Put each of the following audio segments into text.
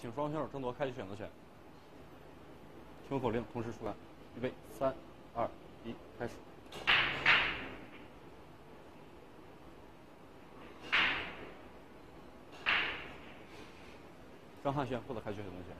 请双方选手争夺开局选择权。听口令，同时出杆。预备，3、2、1，开始。张汉轩获得开局选择权。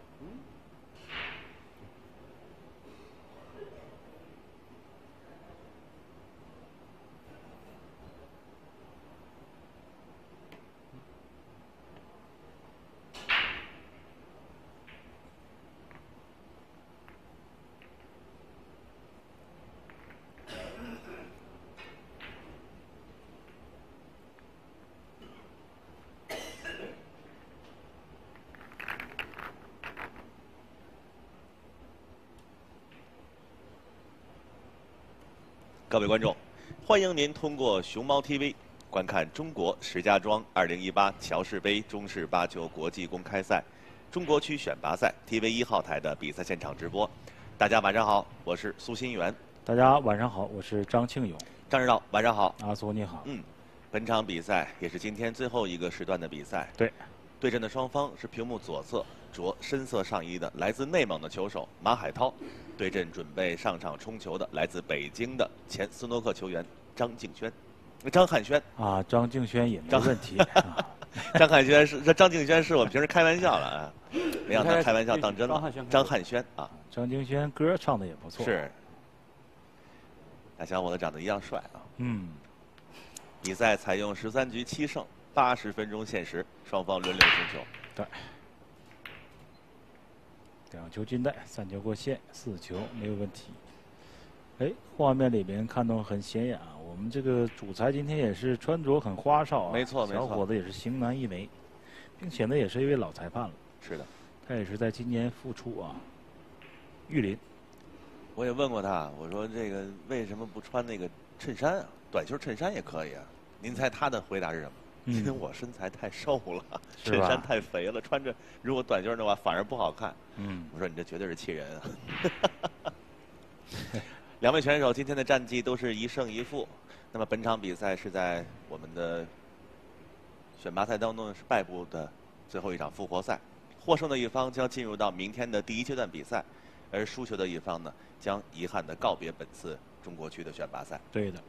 各位观众，欢迎您通过熊猫 TV 观看中国石家庄2018乔氏杯中式八球国际公开赛中国区选拔赛 TV1号台的比赛现场直播。大家晚上好，我是苏新元。 大家晚上好，我是张庆勇。 张指导，晚上好。 阿苏你好。 本场比赛也是今天最后一个时段的比赛。 对， 对阵的双方是屏幕左侧着深色上衣的来自内蒙的球手马海涛。对阵准备上场冲球的来自北京的前斯诺克球员张汉轩啊，张敬轩也没问题。 张敬轩是我们平时开玩笑了啊，没让他开玩笑当真了。张汉轩啊， 张敬轩歌唱的也不错。 是，大小伙子长得一样帅啊。比赛采用13局7胜，80分钟限时，双方轮流冲球。 对。2球进袋，3球过线，4球没有问题。哎，画面里面看到很显眼啊，我们这个主裁今天也是穿着很花哨啊， 没错， 小伙子也是型男一枚，并且呢也是一位老裁判了。 是的， 他也是在今年复出啊。玉林， 我也问过他，我说这个为什么不穿那个衬衫啊？短袖衬衫也可以啊。您猜他的回答是什么？因为我身材太瘦了，衬衫太肥了，穿着如果短袖的话反而不好看。我说你这绝对是气人啊！两位选手今天的战绩都是1胜1负，那么本场比赛是在我们的选拔赛当中是败部的最后一场复活赛，获胜的一方将进入到明天的第1阶段比赛，而输球的一方呢将遗憾地告别本次中国区的选拔赛。 对的。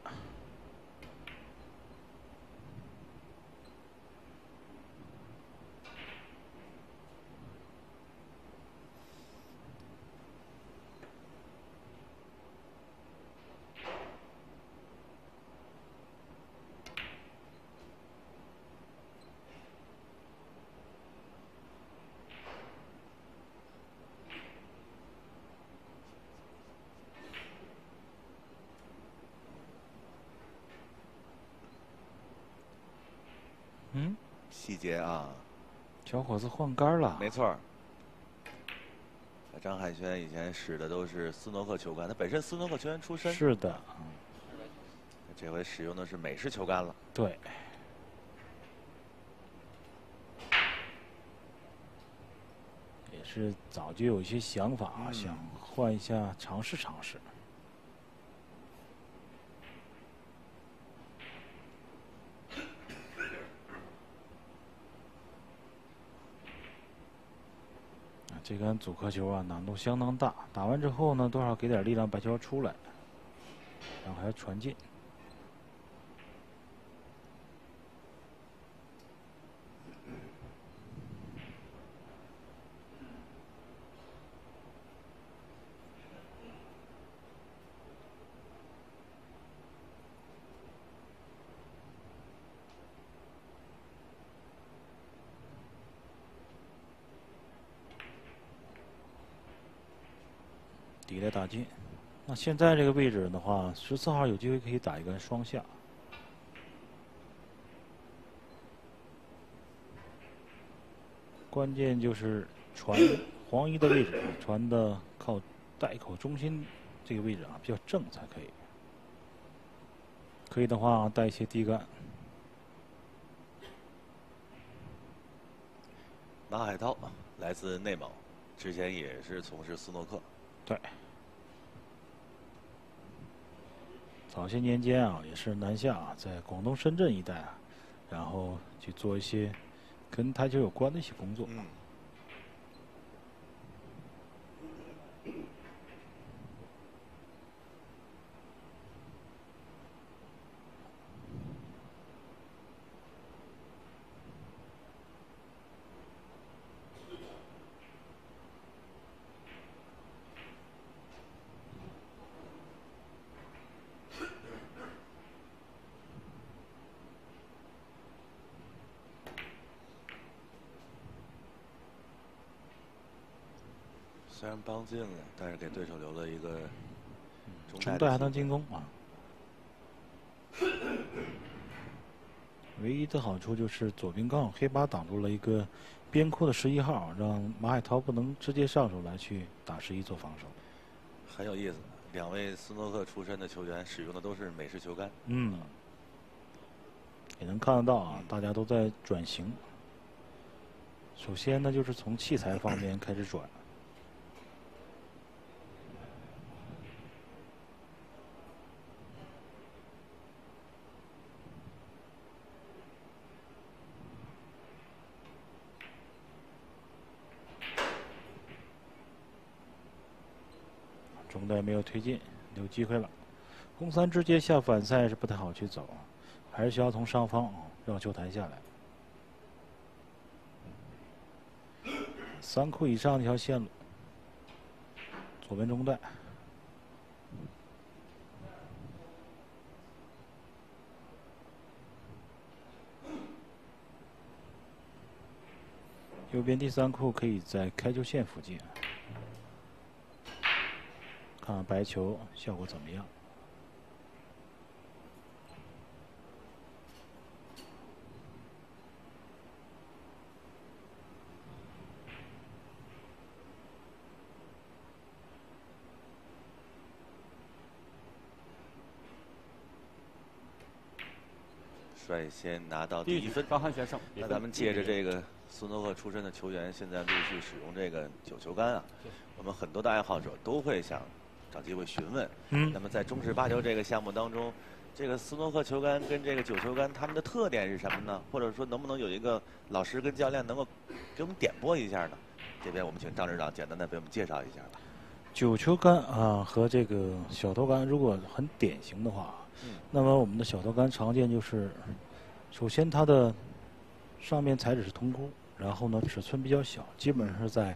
细节啊， 小伙子换杆了。 没错。张汉轩以前使的都是斯诺克球杆，他本身斯诺克球员出身。 是的。 这回使用的是美式球杆了。 对。也是早就有一些想法，想换一下，尝试尝试。这杆阻克球啊，难度相当大。打完之后呢，多少给点力量，把球出来，然后还要传进。底来打进，那现在这个位置的话，14号有机会可以打一个双下。关键就是传黄衣的位置，传的靠袋口中心这个位置啊，比较正才可以。可以的话，带一些低杆。 马海涛来自内蒙，之前也是从事斯诺克。 对，早些年间啊，也是南下在广东深圳一带啊，然后去做一些跟台球有关的一些工作。 虽然帮进了，但是给对手留了一个中带还能进攻啊。唯一的好处就是左边刚好黑八挡住了一个边库的11号，让马海涛不能直接上手来去打11做防守。 很有意思，两位斯诺克出身的球员使用的都是美式球杆。 也能看得到啊，大家都在转型。首先呢，就是从器材方面开始转。中带没有推进，有机会了。攻3直接下反塞是不太好去走，还是需要从上方让球弹下来。3库以上的一条线路，左边中带。右边第3库可以在开球线附近，看看白球效果怎么样。 率先拿到第1分， 张翰选胜。 那咱们借着这个斯诺克出身的球员现在陆续使用这个9球杆啊，我们很多的爱好者都会想找机会询问。那么在中式8球这个项目当中，这个斯诺克球杆跟这个9球杆它们的特点是什么呢？或者说能不能有一个老师跟教练能够给我们点拨一下呢？这边我们请张指导简单的给我们介绍一下吧。 9球杆啊和这个小头杆如果很典型的话，那么我们的小头杆常见就是，首先它的上面材质是铜箍，然后呢尺寸比较小，基本上是在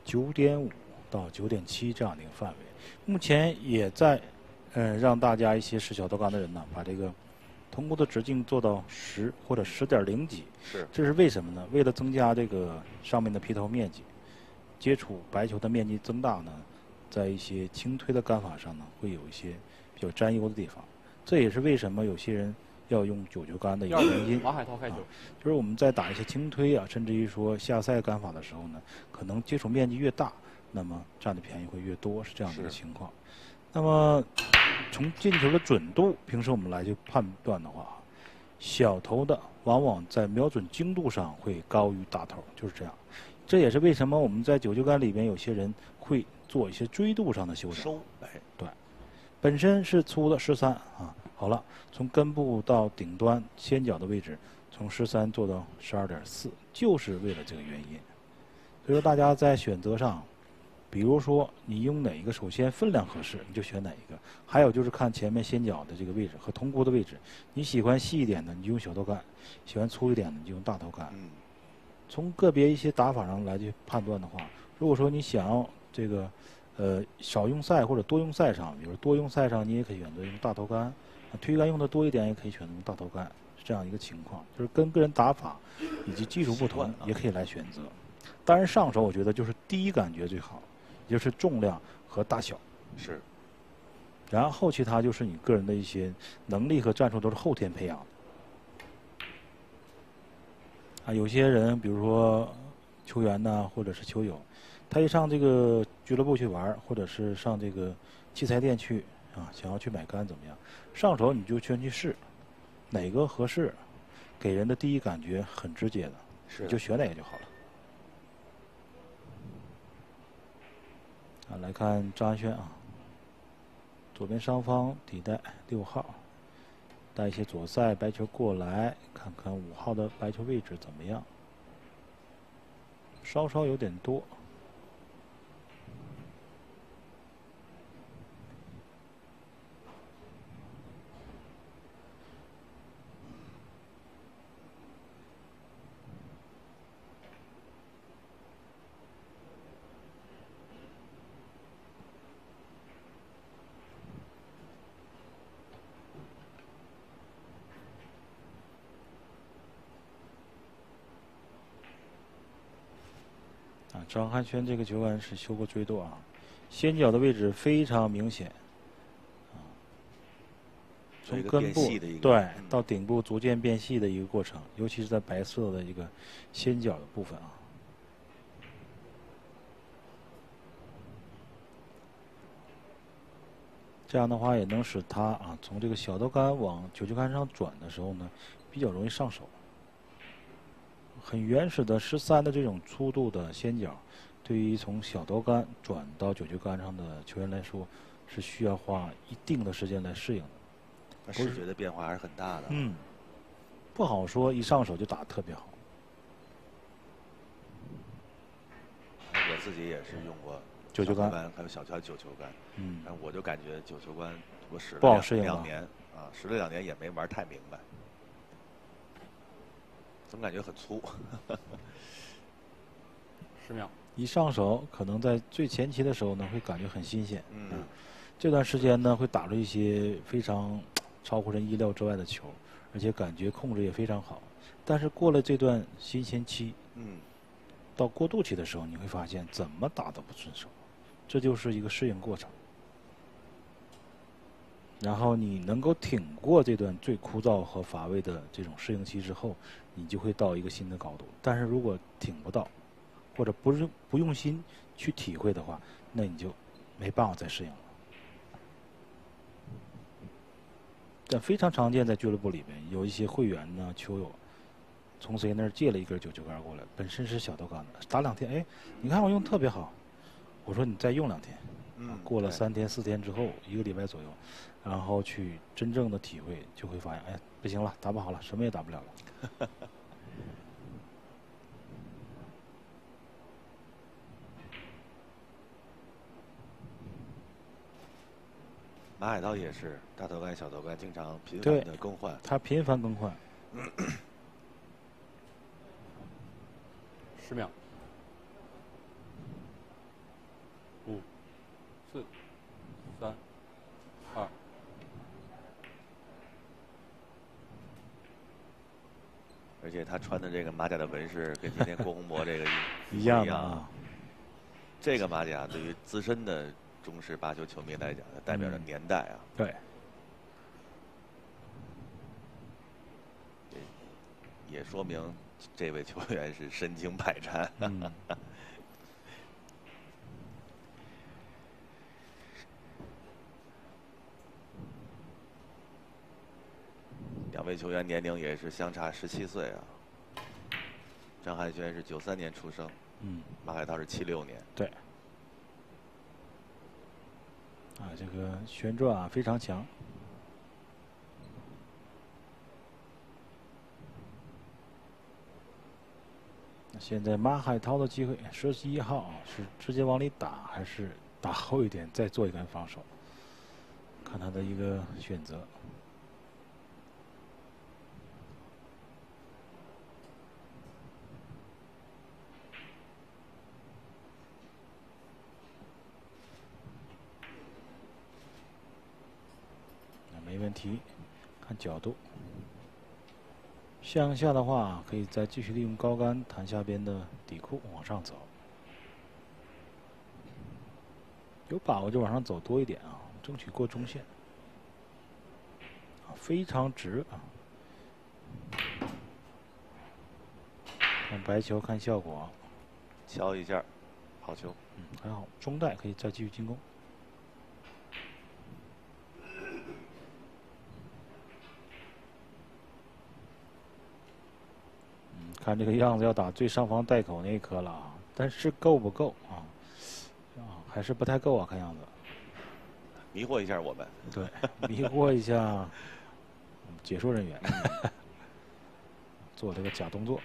9.5到9.7这样的一个范围。目前也在让大家一些使小头杆的人呢，把这个铜箍的直径做到10或者10.0几。 是。 这是为什么呢？为了增加这个上面的劈头面积，接触白球的面积增大呢，在一些轻推的杆法上呢，会有一些比较沾油的地方。这也是为什么有些人要用9球杆的一个原因。 马海涛开球， 就是我们在打一些轻推啊，甚至于说下塞杆法的时候呢，可能接触面积越大，那么占的便宜会越多，是这样的一个情况。那么从进球的准度，平时我们来去判断的话，小头的往往在瞄准精度上会高于大头，就是这样。这也是为什么我们在9球杆里边有些人会做一些锥度上的修正。对，本身是粗的13啊，好了，从根部到顶端先角的位置，从13做到12.4，就是为了这个原因。所以说大家在选择上，比如说你用哪一个，首先分量合适，你就选哪一个。还有就是看前面先角的这个位置和铜箍的位置，你喜欢细一点的，你就用小头杆；喜欢粗一点的，你就用大头杆。从个别一些打法上来去判断的话，如果说你想要这个少用塞或者多用塞上，比如多用塞上，你也可以选择用大头杆；推杆用的多一点，也可以选择用大头杆，是这样一个情况。就是跟个人打法以及技术不同，也可以来选择。当然上手我觉得就是第一感觉最好，也就是重量和大小。 是。 然后其他就是你个人的一些能力和战术都是后天培养的。啊，有些人比如说球员呢，或者是球友，他一上这个俱乐部去玩，或者是上这个器材店去啊，想要去买杆怎么样？上手你就先去试，哪个合适，给人的第一感觉很直接的，你就选哪个就好了。啊，来看张安轩啊，左边上方底带6号。带一些左塞白球过来，看看5号的白球位置怎么样？稍稍有点多。 张汉轩这个球杆是修过锥度啊，先脚的位置非常明显，从根部对到顶部逐渐变细的一个过程，尤其是在白色的一个先脚的部分啊。这样的话也能使它啊从这个小豆杆往9球杆上转的时候呢，比较容易上手。很原始的13的这种粗度的先脚，对于从小豆杆转到9球杆上的球员来说，是需要花一定的时间来适应的。 视觉的变化还是很大的。 嗯，不好说一上手就打得特别好。 我自己也是用过 9球杆， 还有小9球杆。但我就感觉9球杆我使了不好适应 2年啊，使了2年也没玩太明白，总感觉很粗。 10秒。 一上手，可能在最前期的时候呢，会感觉很新鲜。这段时间呢，会打出一些非常超乎人意料之外的球，而且感觉控制也非常好。但是过了这段新鲜期，到过渡期的时候，你会发现怎么打都不顺手，这就是一个适应过程。然后你能够挺过这段最枯燥和乏味的这种适应期之后，你就会到一个新的高度。但是如果挺不到，或者不用心去体会的话，那你就没办法再适应了。这非常常见，在俱乐部里面有一些会员呢、球友，从谁那儿借了一根9球杆过来，本身是小豆杆的，打2天，哎，你看我用特别好，我说你再用2天，过了3天4天之后，1个礼拜左右，然后去真正的体会，就会发现，哎，不行了，打不好了，什么也打不了了。 马海涛也是大头杆、小头杆经常频繁的更换。 他频繁更换。 10秒。5、4、3、2。 而且他穿的这个马甲的纹饰跟今天郭洪博这个一样啊。 这个马甲对于资深的中式8球球迷来讲，它代表着年代啊。 对。 也说明这位球员是身经百战。2位球员年龄也是相差17岁啊。张汉轩是93年出生，马海涛是76年。 对。这个旋转啊非常强。现在马海涛的机会，11号是直接往里打，还是打后一点再做一杆防守？看他的一个选择。没问题，看角度。向下的话，可以再继续利用高杆弹下边的底裤往上走。有把握就往上走多一点啊，争取过中线。非常直啊。看白球，看效果。 敲一下，好球。 还好，中带可以再继续进攻。看这个样子，要打最上方带口那一颗了啊，但是够不够啊？还是不太够啊，看样子。 迷惑一下我们。 对，迷惑一下解说人员，做这个假动作。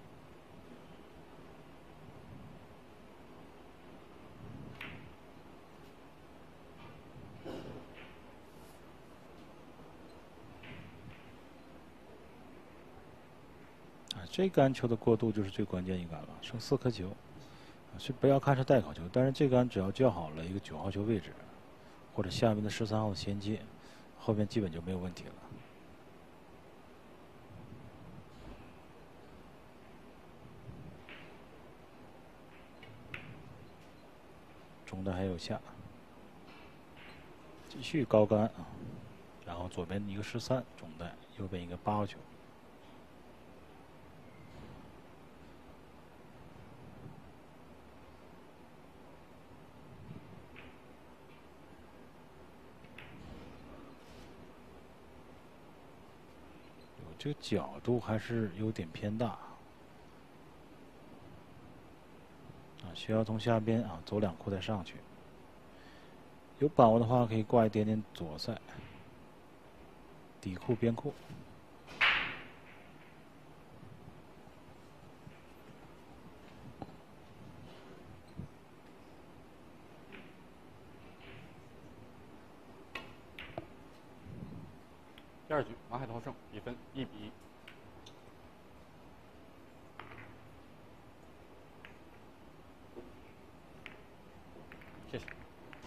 这杆球的过渡就是最关键一杆了，剩4颗球，是不要看是带口球，但是这杆只要叫好了一个9号球位置，或者下面的13号的衔接，后面基本就没有问题了。 中带还有下，继续高杆啊，然后左边一个13中带，右边一个8号球。这个角度还是有点偏大啊，需要从下边啊走2库再上去。有把握的话，可以挂一点点左塞，底库边库。 第2局马海涛胜，比分1比1。谢谢。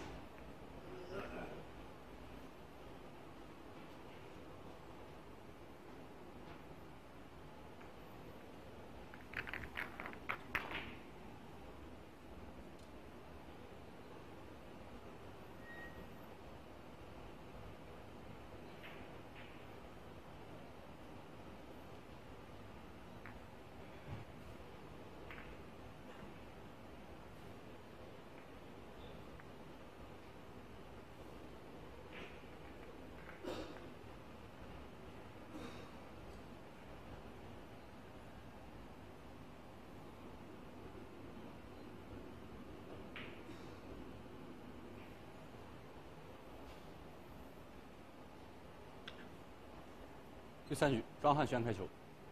第3局，张汉轩开球。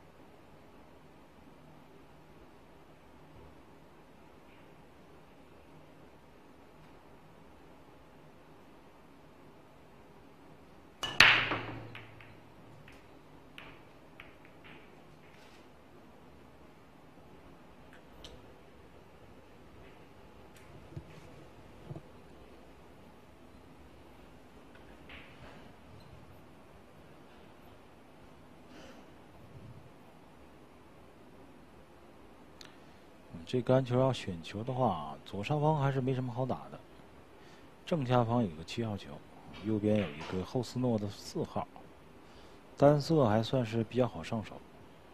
这杆球要选球的话，左上方还是没什么好打的。正下方有个7号球，右边有一个后斯诺的4号，单色还算是比较好上手。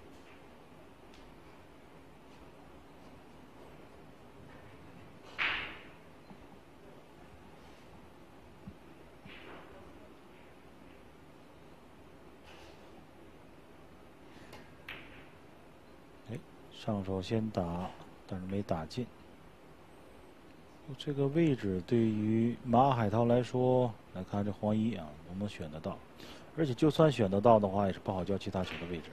哎，上手先打，但是没打进。这个位置对于马海涛来说，来看这黄一啊能不能选得到，而且就算选得到的话，也是不好交其他球的位置。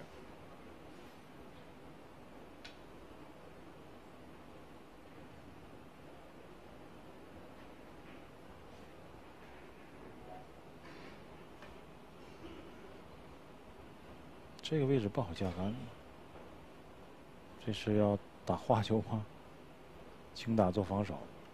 这个位置不好下杆，这是要打花球吗？轻打做防守。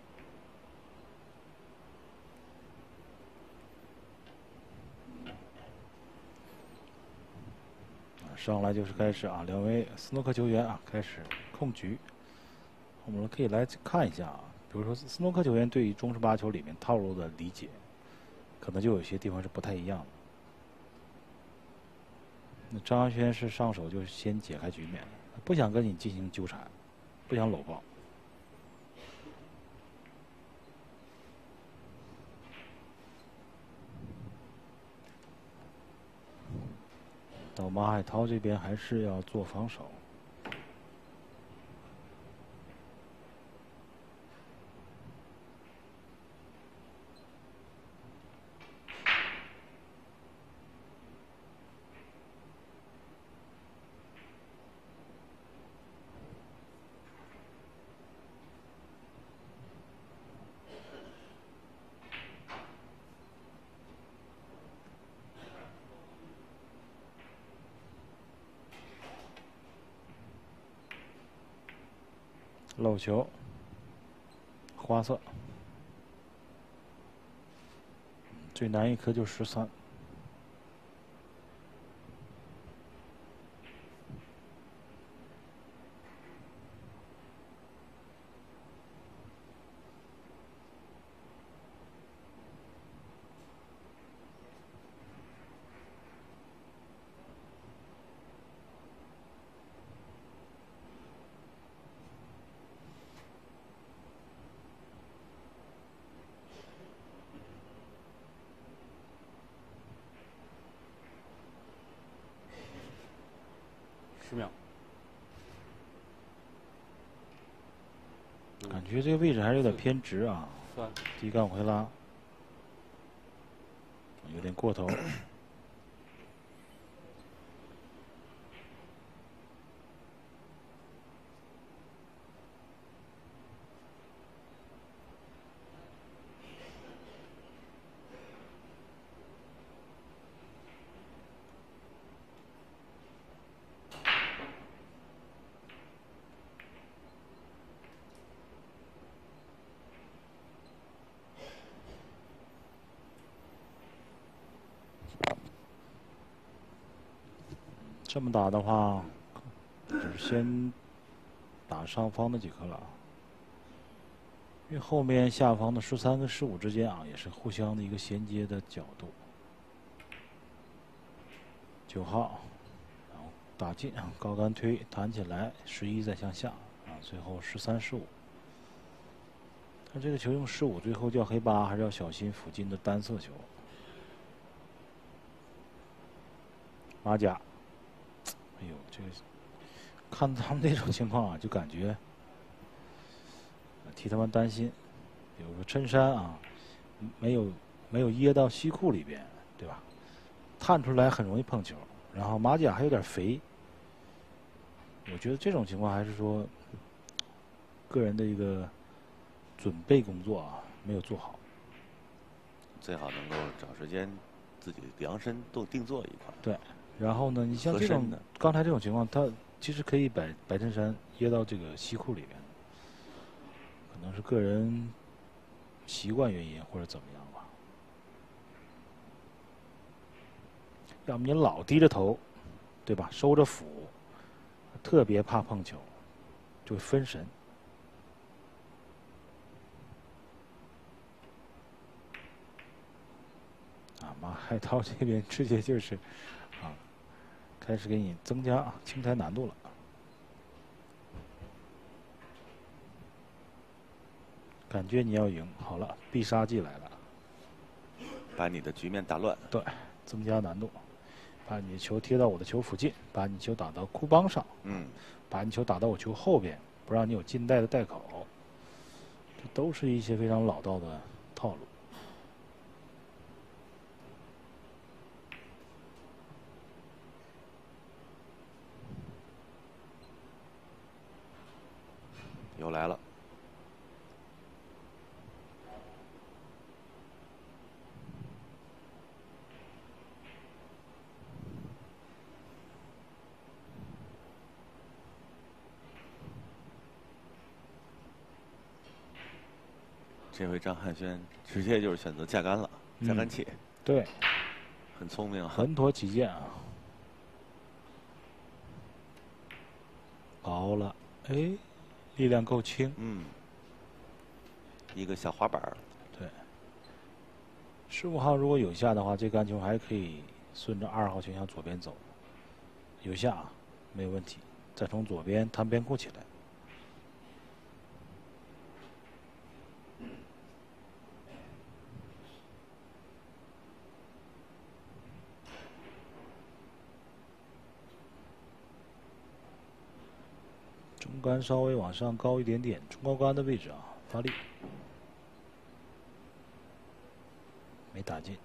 上来就是开始啊，两位斯诺克球员啊开始控局。我们可以来看一下啊，比如说斯诺克球员对于中式8球里面套路的理解，可能就有些地方是不太一样的。那张安轩是上手就先解开局面，不想跟你进行纠缠，不想搂抱。到马海涛这边还是要做防守。漏球，花色，最难一颗就13。 10秒。 感觉这个位置还是有点偏直啊。 3、 低杠回拉，有点过头。这么打的话，就是先打上方的几颗了，因为后面下方的13跟15之间啊，也是互相的一个衔接的角度。9号，然后打进高杆推弹起来，11再向下啊，最后13、15。但这个球用15，最后叫黑8，还是要小心附近的单色球。马甲。哎呦，这个看他们这种情况啊，就感觉替他们担心。比如说衬衫啊，没有掖到西裤里边，对吧？探出来很容易碰球。然后马甲还有点肥，我觉得这种情况还是说个人的一个准备工作啊没有做好。 最好能够找时间自己量身定做一款。 对。然后呢，你像这种刚才这种情况，他其实可以把白衬衫掖到这个西裤里边，可能是个人习惯原因或者怎么样吧。要么你老低着头，对吧？收着腹，特别怕碰球，就会分神。啊，马海涛这边直接就是啊。开始给你增加清台难度了，感觉你要赢。好了，必杀技来了， 把你的局面打乱。 对，增加难度，把你的球贴到我的球附近，把你球打到库邦上，把你球打到我球后边，不让你有近带的带口，这都是一些非常老道的套路。 又来了，这回张汉轩直接就是选择架杆了，架杆器。 对， 很聪明啊， 稳妥起见啊。薄了，哎，力量够轻。 一个小滑板。 对。15号如果有下的话，这杆球还可以顺着2号球向左边走，有下没有问题，再从左边弹边库起来。中杆稍微往上高一点点，中高杆的位置啊，发力，没打进。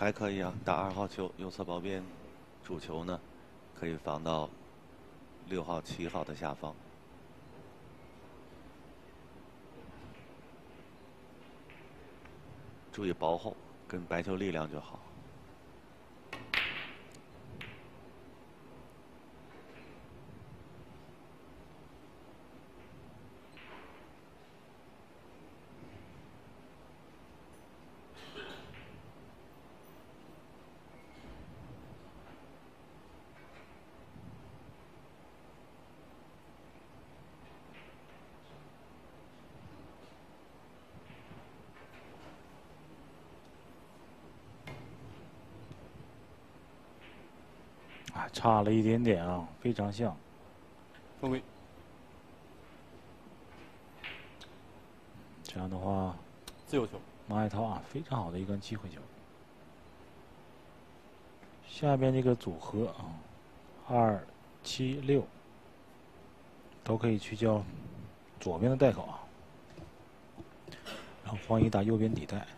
还可以啊，打2号球，右侧保边，主球呢可以防到6号、7号的下方。注意薄厚，跟白球力量就好。 差了一点点啊，非常像。 犯规。 这样的话， 自由球。 马海涛啊，非常好的一杆机会球。下边这个组合啊，2、7、6都可以去叫左边的带口啊，然后黄怡打右边底带。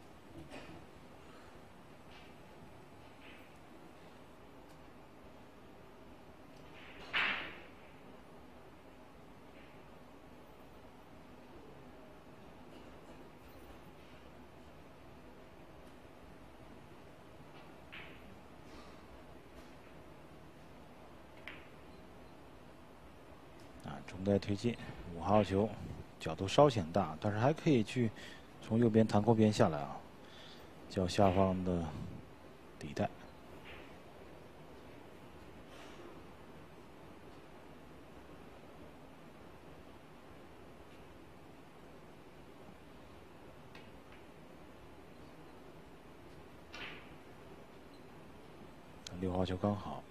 中带推进，5号球，角度稍显大，但是还可以去从右边弹扣边下来啊，叫下方的底带。6号球刚好。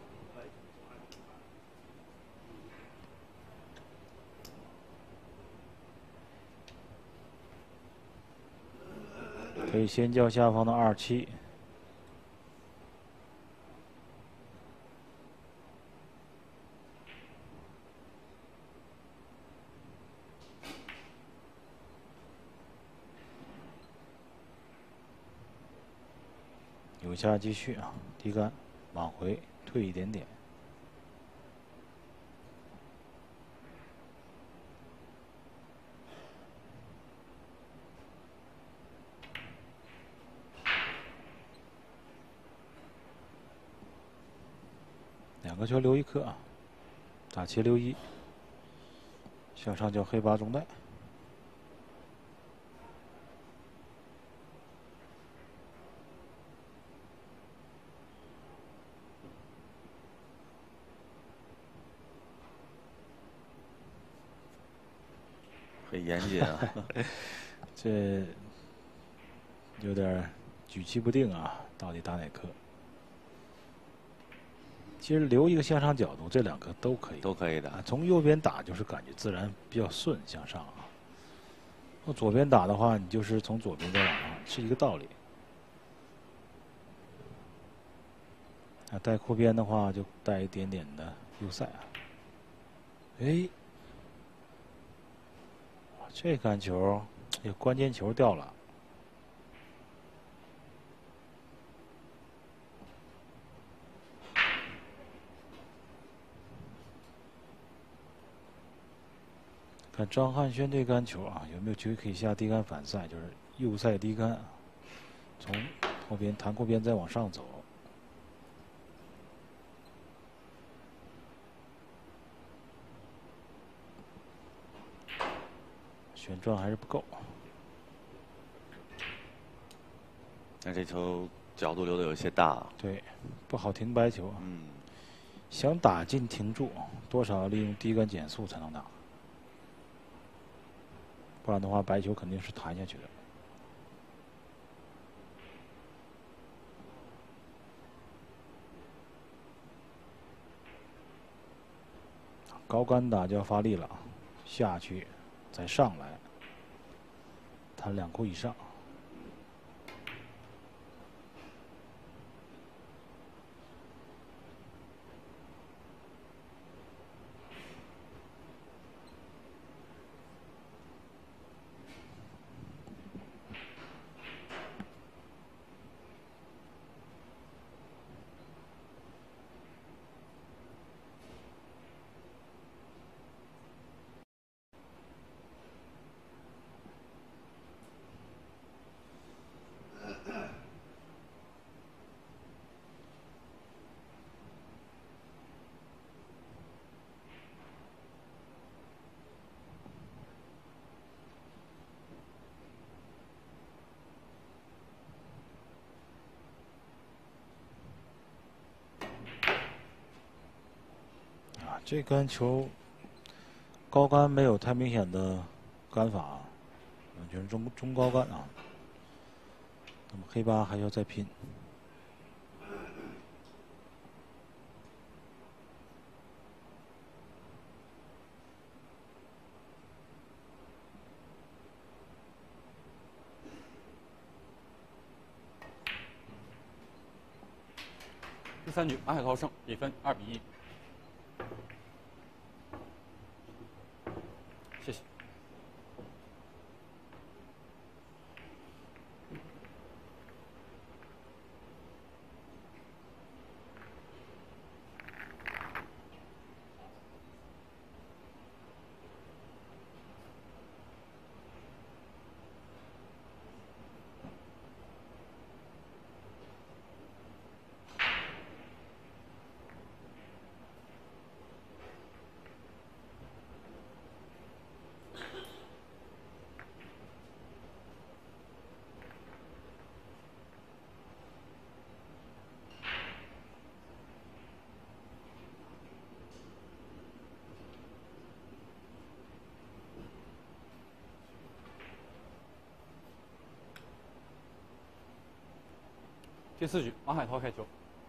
可以先叫下方的2、7。有下继续啊，低杆往回退一点点。2个球留1颗啊，打斜留1，向上叫黑8中带。 很严谨啊， 这有点举棋不定啊，到底打哪颗？其实留一个向上角度，这2颗都可以， 都可以的。 从右边打就是感觉自然比较顺向上啊。从左边打的话，你就是从左边再往上，是一个道理。带扣边的话，就带一点点的右塞啊。哎，这杆球有关键球掉了。看张汉轩这杆球啊，有没有机会可以下低杆反塞，就是右塞低杆，从后边弹扣边再往上走。旋转还是不够。 那这球角度留的有些大。 对，不好停白球啊。 嗯。 想打进停住，多少要利用低杆减速才能打，不然的话白球肯定是弹下去的。高杆打就要发力了，下去再上来，弹2扣以上。 这杆球高杆没有太明显的杆法，完全是中高杆啊。那么黑八还要再拼。 第3局马海涛胜，比分2-1。谢谢。第4局，马海涛开球。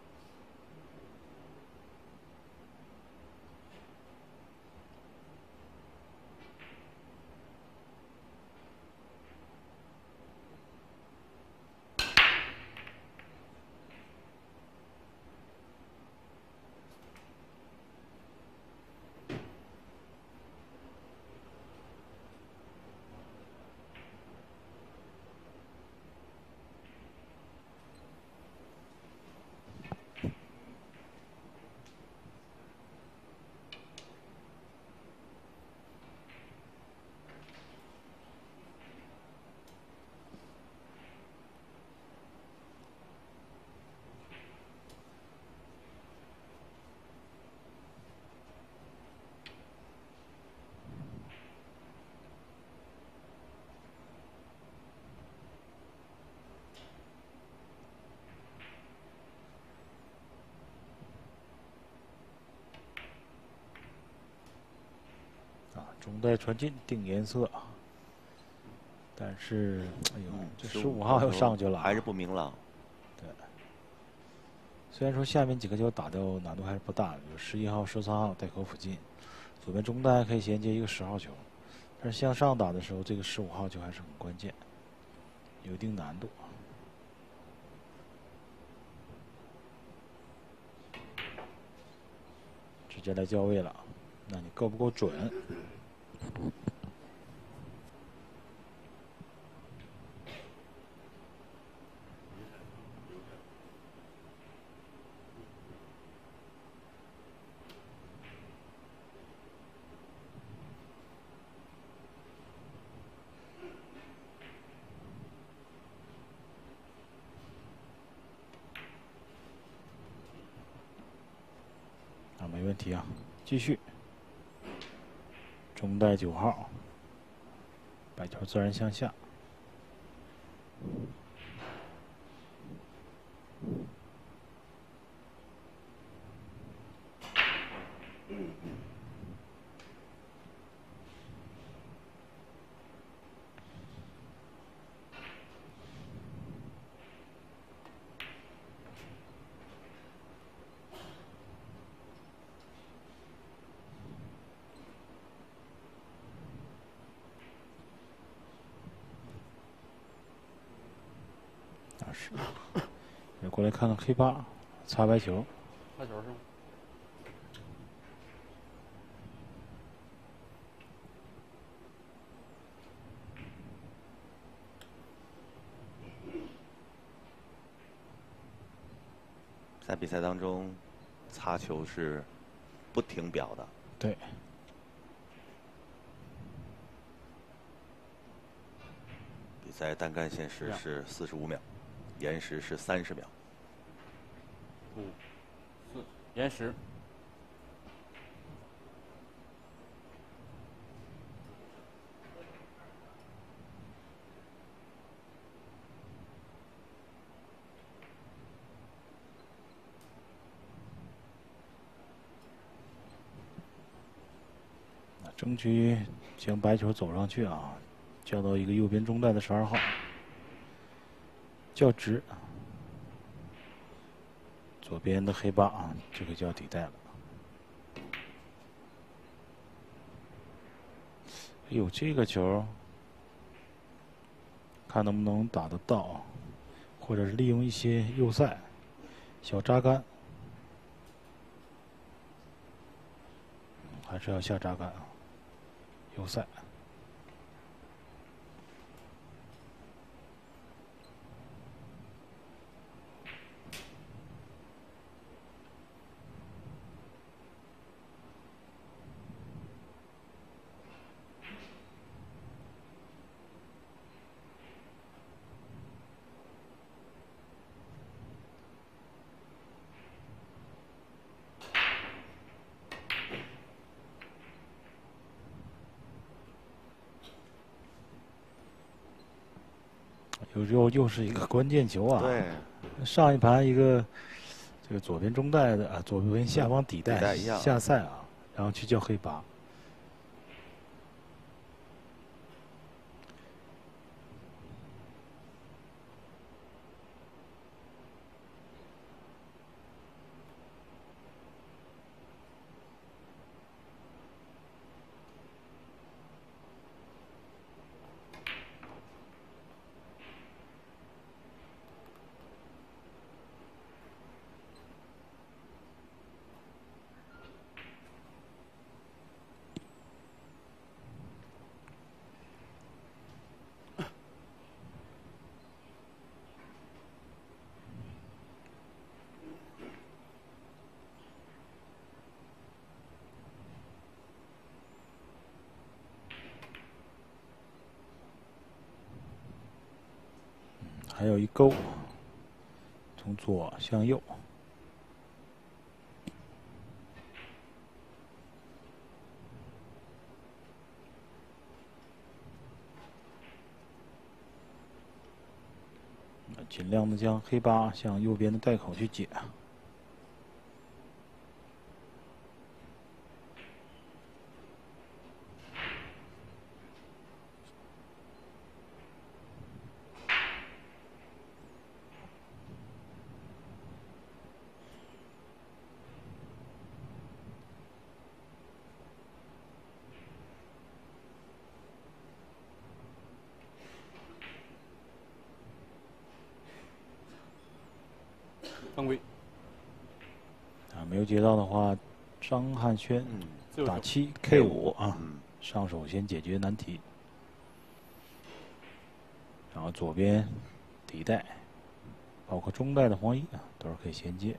中带传进定颜色，但是哎呦，这15号又上去了， 还是不明朗。 对，虽然说下面几个球打掉难度还是不大，有11号、13号带口附近，左边中带可以衔接一个10号球，但是向上打的时候，这个15号球还是很关键，有一定难度。直接来校位了，那你够不够准？没问题啊，继续。中带9号，白球自然向下。是，也过来看看黑八擦白球。 擦球是吗？ 在比赛当中，擦球是不停表的。 对。 比赛单杆限时是45秒，延时是30秒。 5、4，延时。 争取将白球走上去啊，交到一个右边中带的12号，较直。左边的黑8啊，这个叫底带了。哎呦，这个球，看能不能打得到，或者是利用一些右塞小扎杆，还是要下扎杆啊，右塞。又是一个关键球啊！ 对， 上一盘一个这个左边中带的啊，左边下方底带一样下塞啊，然后去叫黑8。还有一勾，从左向右。尽量的将黑8向右边的带口去解。 犯规。 啊，没有接到的话，张汉轩打7 K5啊，上手先解决难题。然后左边底带，包括中带的黄衣啊，都是可以衔接。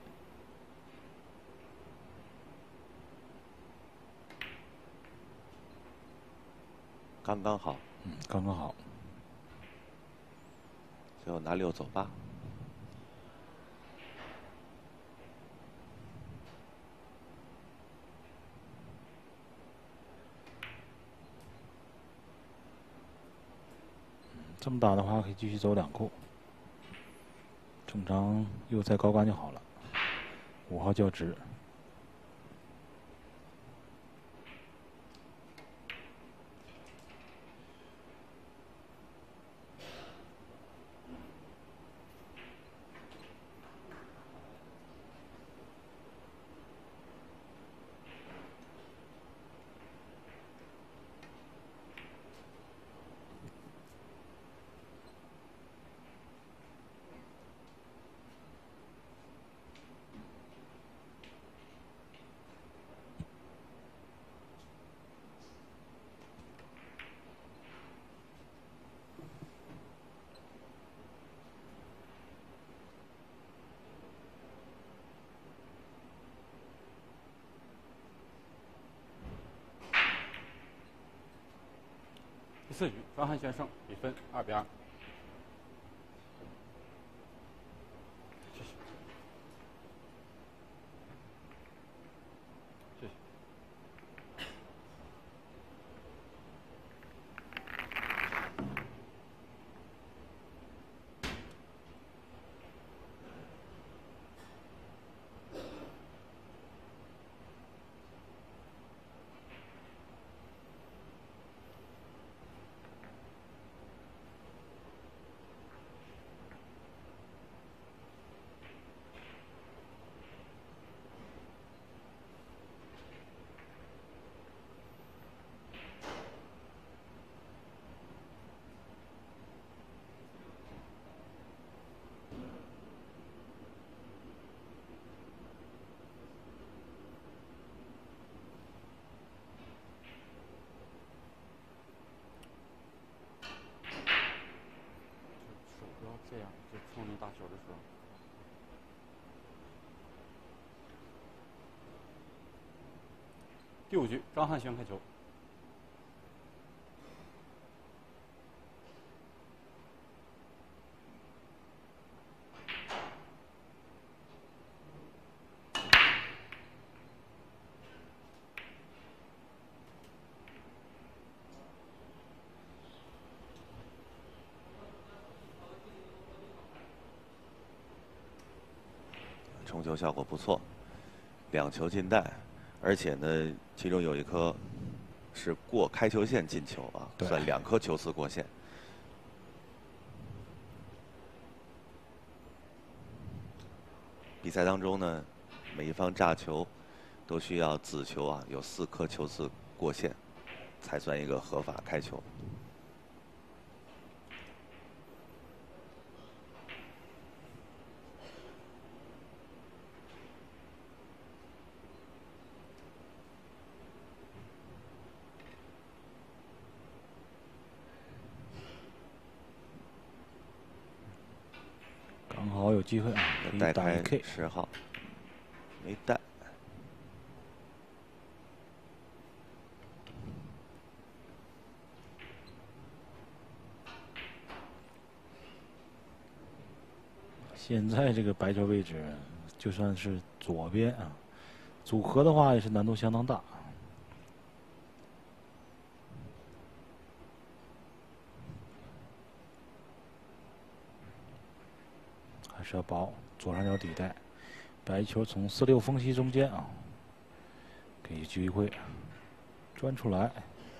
刚刚好。 刚刚好。 最后拿6走8。 这么打的话，可以继续走2扣，正常右塞高杆就好了。5号较直。 第4局，张汉轩胜，比分2-2。谢谢。谢谢。 第5局，张翰宣开球。 冲球效果不错，2球进袋，而且呢，其中有1颗是过开球线进球啊，算2颗球次过线。比赛当中呢，每一方炸球都需要子球啊有4颗球次过线，才算一个合法开球。 刚好有机会啊，可以打一 K。 10号没带。 现在这个白球位置，就算是左边啊，组合的话也是难度相当大。还是要保左上角底带，白球从4、6缝隙中间啊，给机会钻出来。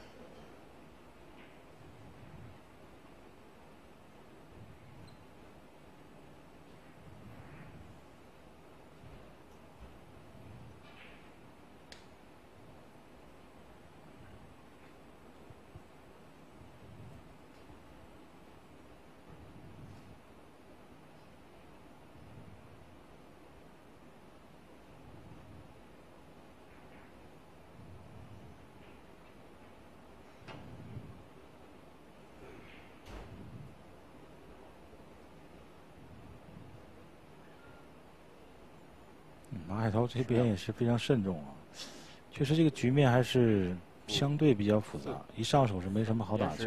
马海涛这边也是非常慎重啊，确实这个局面还是相对比较复杂，一上手是没什么好打球。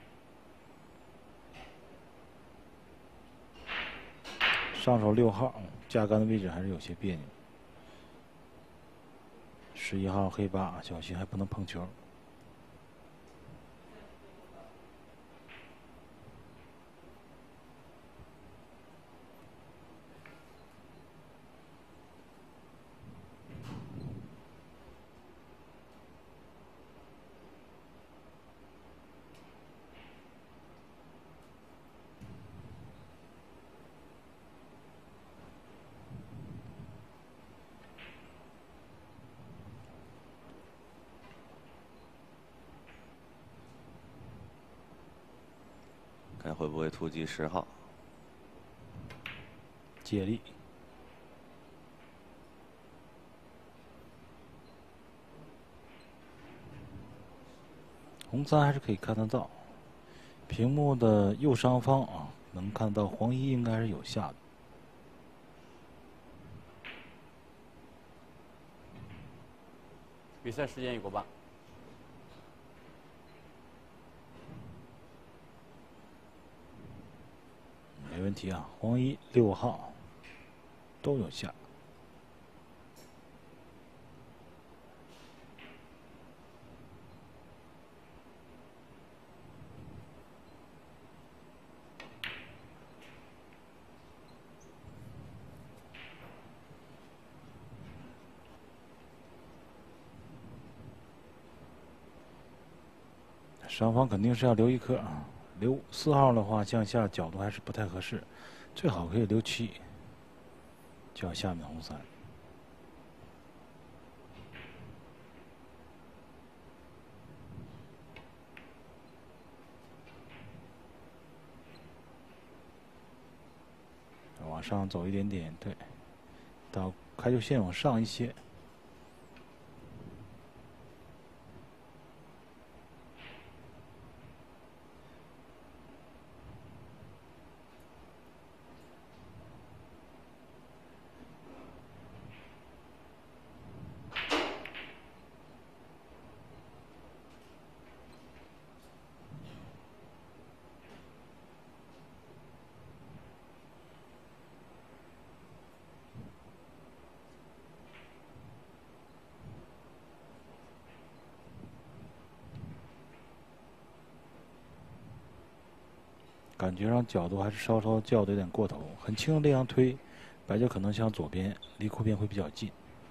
上手6号架杆的位置还是有些别扭。11号黑8，小心还不能碰球。 看会不会突击10号？ 接力。红3还是可以看得到，屏幕的右上方啊，能看到黄1应该是有下的。 比赛时间已过半。 没问题啊，黄1、6号都有下。上方肯定是要留1颗啊，留4号的话向下角度还是不太合适，最好可以留7，叫下面红3。往上走一点点，对，到开球线往上一些。 感觉上角度还是稍稍较的有点过头，很轻的这样推，白球可能向左边，离库边会比较近。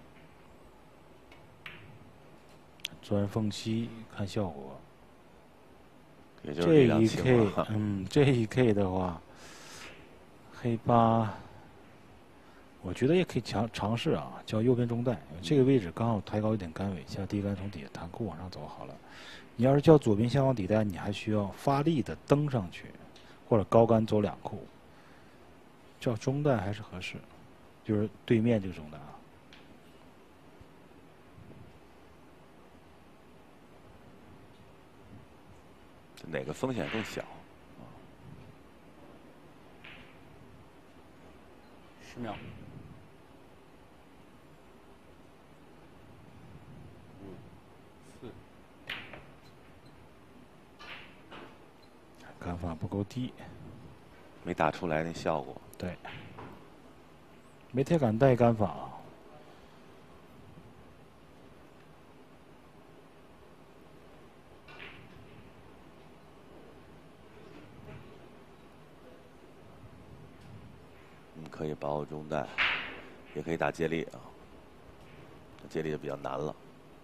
钻缝隙看效果。这一 K， 这一 K 的话，黑八，我觉得也可以尝试啊，叫右边中带，这个位置刚好抬高一点杆尾，下低杆从底下弹库往上走好了。你要是叫左边下方底带，你还需要发力的蹬上去，或者高杆走2库。叫中带还是合适，就是对面这个中带啊。 哪个风险更小 ？10秒。5、4。 杆法不够低， 没打出来那效果。 对，没太敢带杆法。 可以把握中带，也可以打接力啊，接力就比较难了。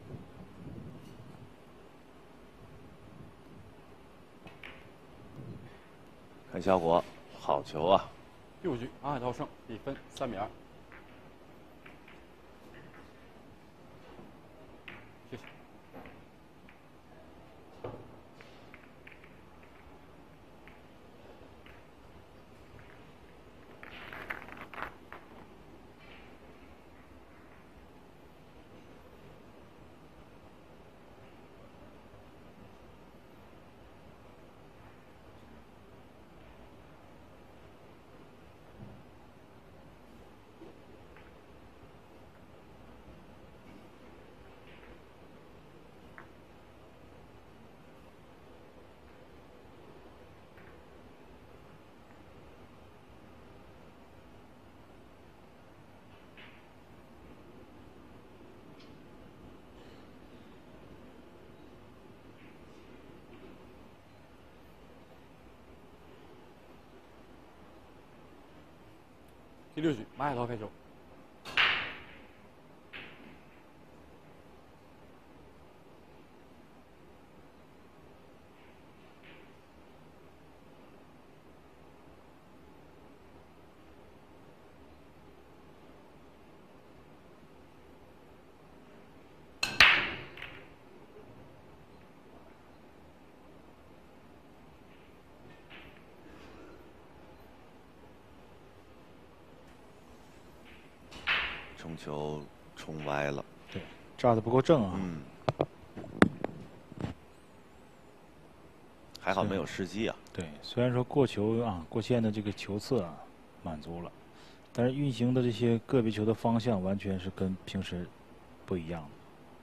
看效果，好球啊 ！6局马海涛胜，比分3-2。谢谢。第6局马海涛开球。 冲球冲歪了， 对，炸的不够正啊。 还好没有失机啊。 对，虽然说过球啊、过线的这个球次啊满足了，但是运行的这些个别球的方向完全是跟平时不一样的。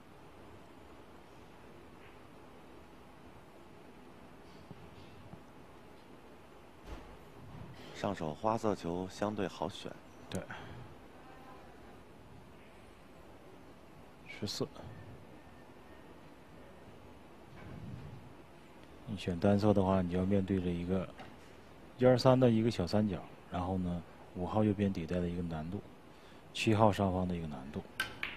上手花色球相对好选。 对。14。你选单色的话，你就要面对着一个123的一个小三角，然后呢5号右边底带的一个难度，7号上方的一个难度。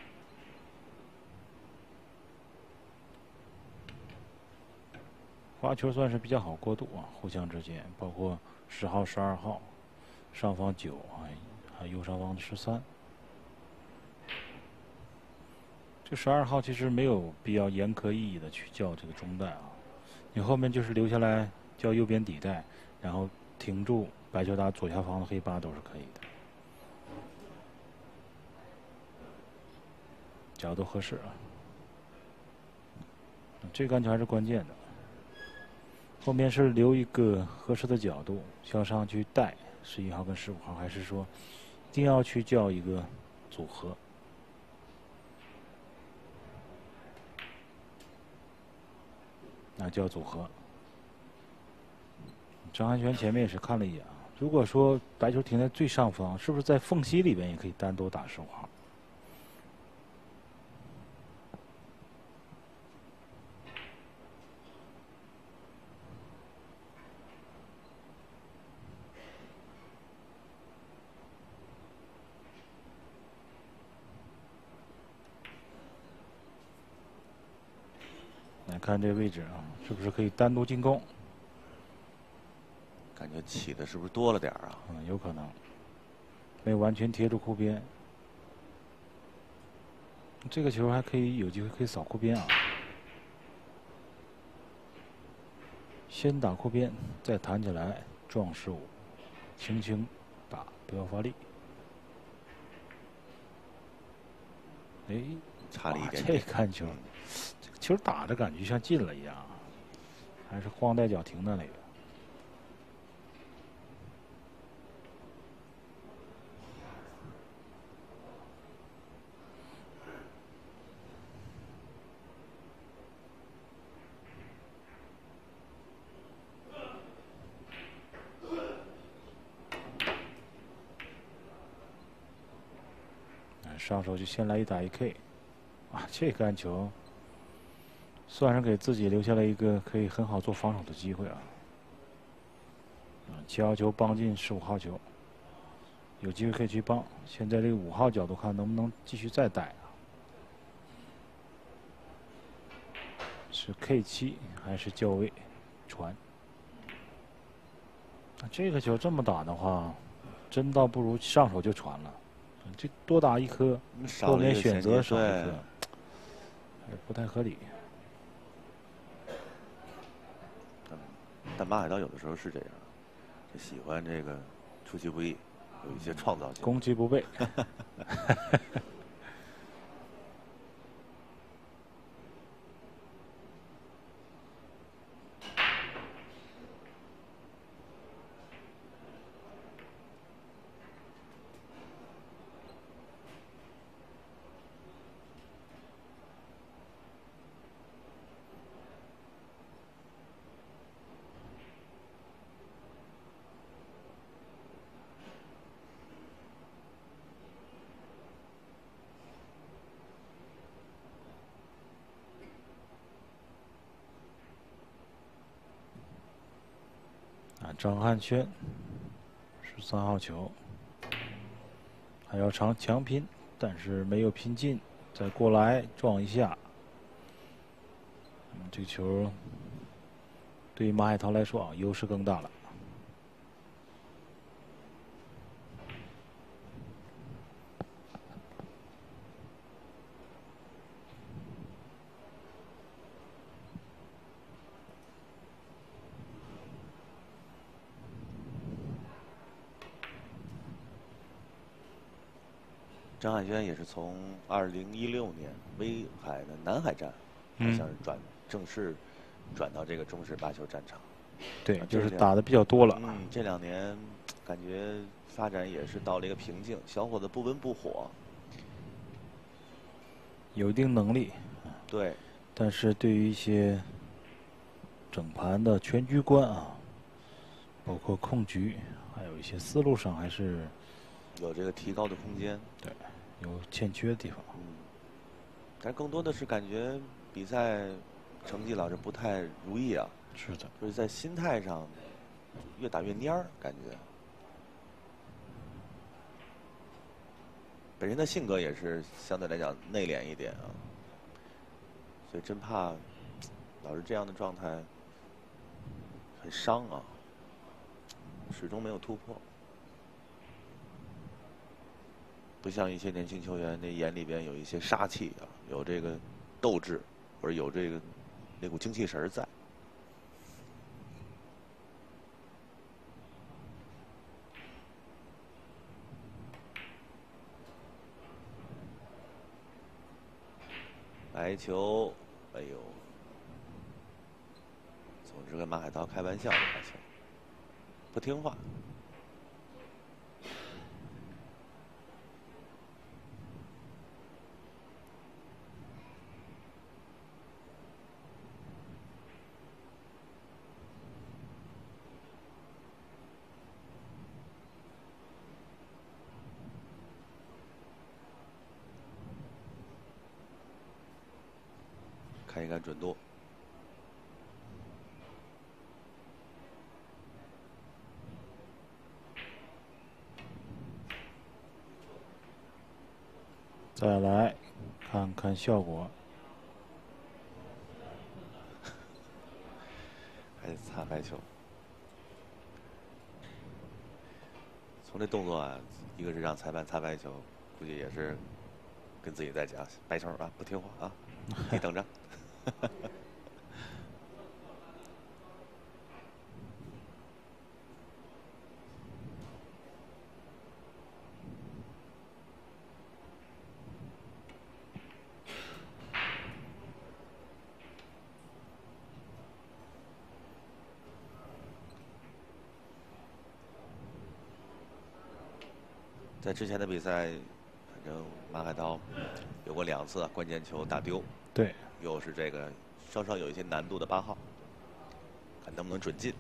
花球算是比较好过渡啊，互相之间，包括10号、12号，上方9啊，还有右上方的13。这12号其实没有必要严苛意义的去叫这个中带啊，你后面就是留下来叫右边底带，然后停住白球打左下方的黑八都是可以的，角度合适啊。这杆球还是关键的，后面是留一个合适的角度向上去带11号跟15号，还是说一定要去叫一个组合？那叫组合。张涵权前面也是看了一眼啊，如果说白球停在最上方，是不是在缝隙里边也可以单独打15号？ 看这位置啊，是不是可以单独进攻？ 感觉起的是不是多了点啊？ 有可能没完全贴住库边。这个球还可以有机会可以扫库边啊。先打库边，再弹起来撞15，轻轻打，不要发力。哎， 差了一点这看球，这个球打着感觉像进了一样，还是晃带脚停的那个。上手就先来一打1K， 啊，这杆球算是给自己留下了一个可以很好做防守的机会啊。7号球帮进15号球，有机会可以去帮。现在这个5号角度看能不能继续再带啊？是 K7还是校位传？这个球这么打的话，真倒不如上手就传了。这多打1颗，后面选择少1颗，还不太合理。 但马海盗有的时候是这样，就喜欢这个出其不意，有一些创造性， 攻其不备。张汉轩13号球，还要强拼，但是没有拼进，再过来撞一下。这个球对于马海涛来说啊，优势更大了。 张汉轩也是从2016年威海的南海站，好像是正式转到这个中式8球战场。 对，就是打的比较多了。 这2年感觉发展也是到了一个瓶颈，小伙子不温不火， 有一定能力。 对， 但是对于一些整盘的全局观啊，包括控局，还有一些思路上还是有这个提高的空间。 对，有欠缺的地方。 但更多的是感觉比赛成绩老是不太如意啊。 是的， 就是在心态上越打越蔫儿，感觉。本人的性格也是相对来讲内敛一点啊，所以真怕老是这样的状态很伤啊，始终没有突破。不像一些年轻球员，那眼里边有一些杀气啊，有这个斗志，或者有这个那股精气神在。白球，哎呦，总是跟马海涛开玩笑的白球，不听话。看一看准度， 再来看看效果。 擦白球。从这动作啊，一个是让裁判擦白球，估计也是跟自己在讲白球啊，不听话啊，你等着。在之前的比赛，反正马海涛有过2次关键球打丢， 对， 又是这个稍稍有一些难度的8号，看能不能准进。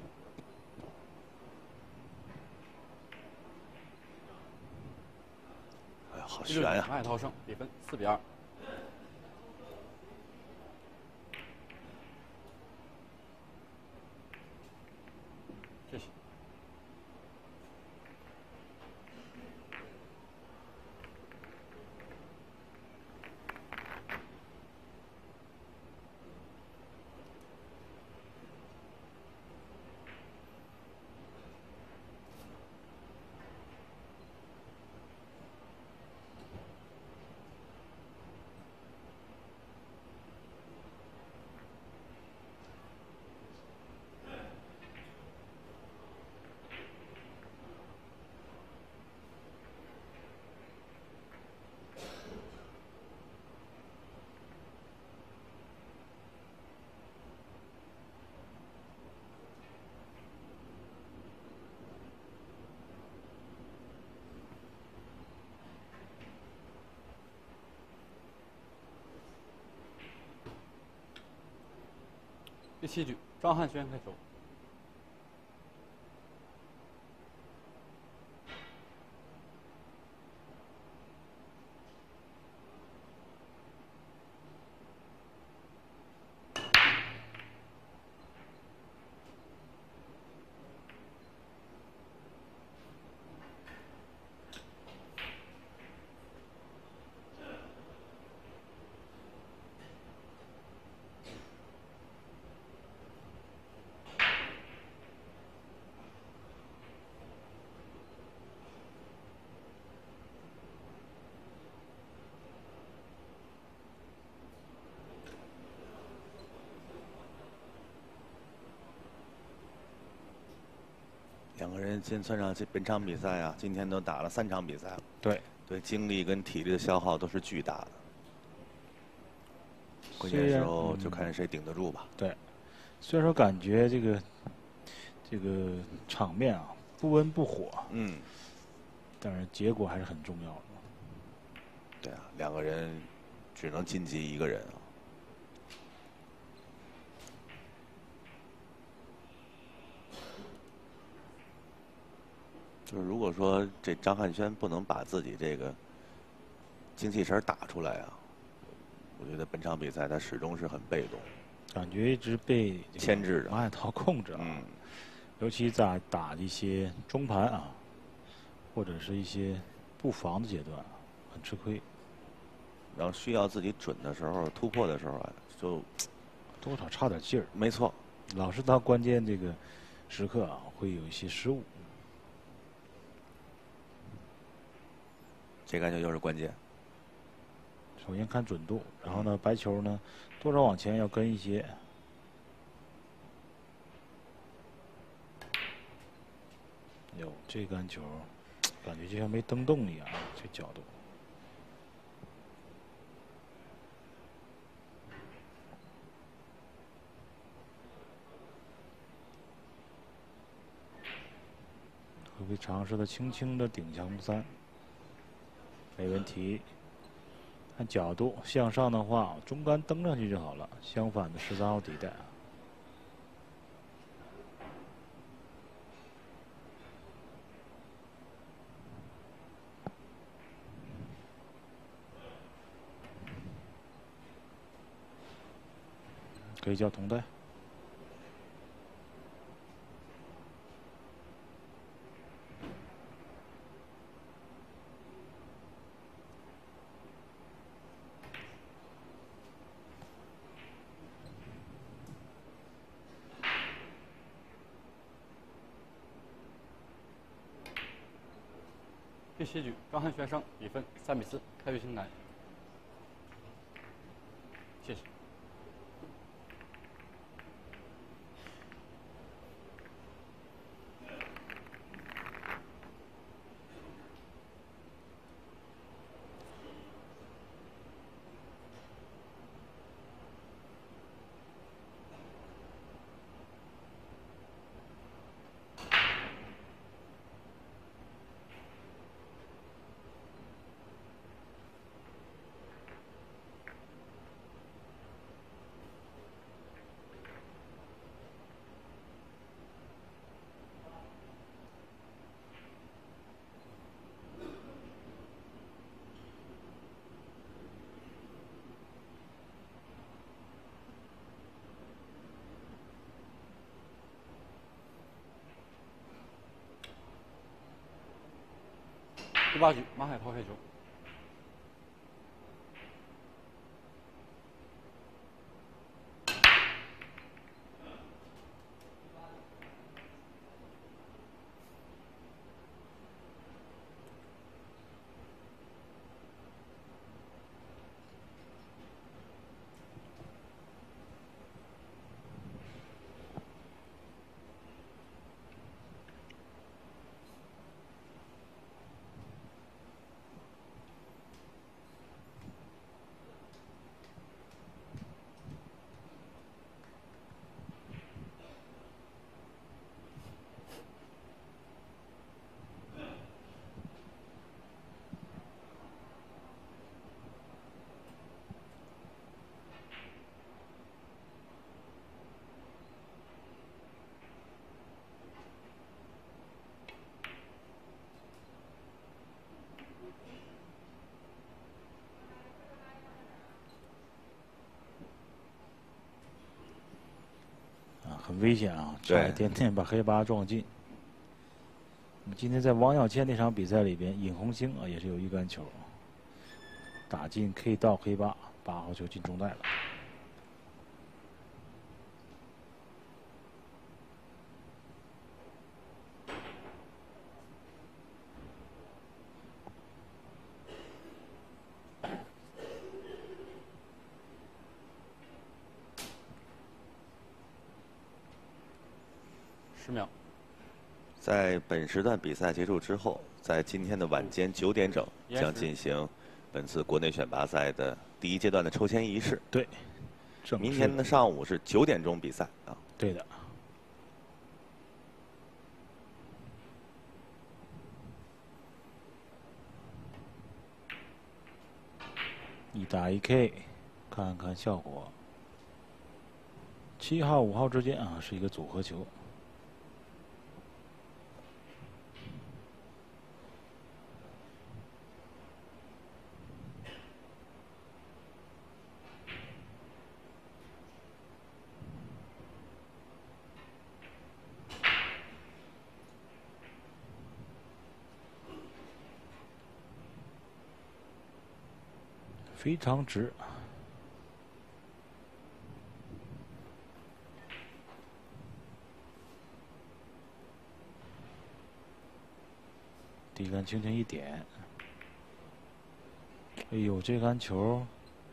哎呀，好悬呀！ 马海涛胜，比分4比2。谢谢。第7局，张汉轩开球。 2个人先算上本场比赛啊，今天都打了3场比赛了。 对， 对精力跟体力的消耗都是巨大的。关键时候就看谁顶得住吧。 对，虽然说感觉这个场面啊不温不火，但是结果还是很重要的。 对啊，2个人只能晋级1个人啊。就是如果说这张汉轩不能把自己这个精气神打出来啊，我觉得本场比赛他始终是很被动， 感觉一直被牵制着马海涛控制啊。尤其在打一些中盘啊，或者是一些布防的阶段，很吃亏。 然后需要自己准的时候、突破的时候啊，就多少差点劲儿。 没错， 老是到关键这个时刻啊，会有一些失误。 这杆球又是关键。 首先看准度，然后呢，白球呢，多少往前要跟一些。哟，这杆球感觉就像没蹬动一样，这角度。会不会尝试的轻轻的顶向3？没问题。看角度向上的话，中杆蹬上去就好了。相反的13号底带。可以叫同带。 7局，张翰选胜，比分3比4，开局清台。谢谢。第8局，马海抛开球。 很危险啊，差一点点把黑八撞进。那么今天在王小谦那场比赛里边，尹红星啊也是有一杆球打进 K 到黑八，8号球进中袋了。 10秒。 在本时段比赛结束之后，在今天的晚间9点整将进行本次国内选拔赛的第1阶段的抽签仪式。 对， 明天的上午是9点钟比赛啊。 对的。1打1 K， 看看效果。7号、5号之间啊是一个组合球。非常直。低杆轻轻一点。哎呦，这杆球，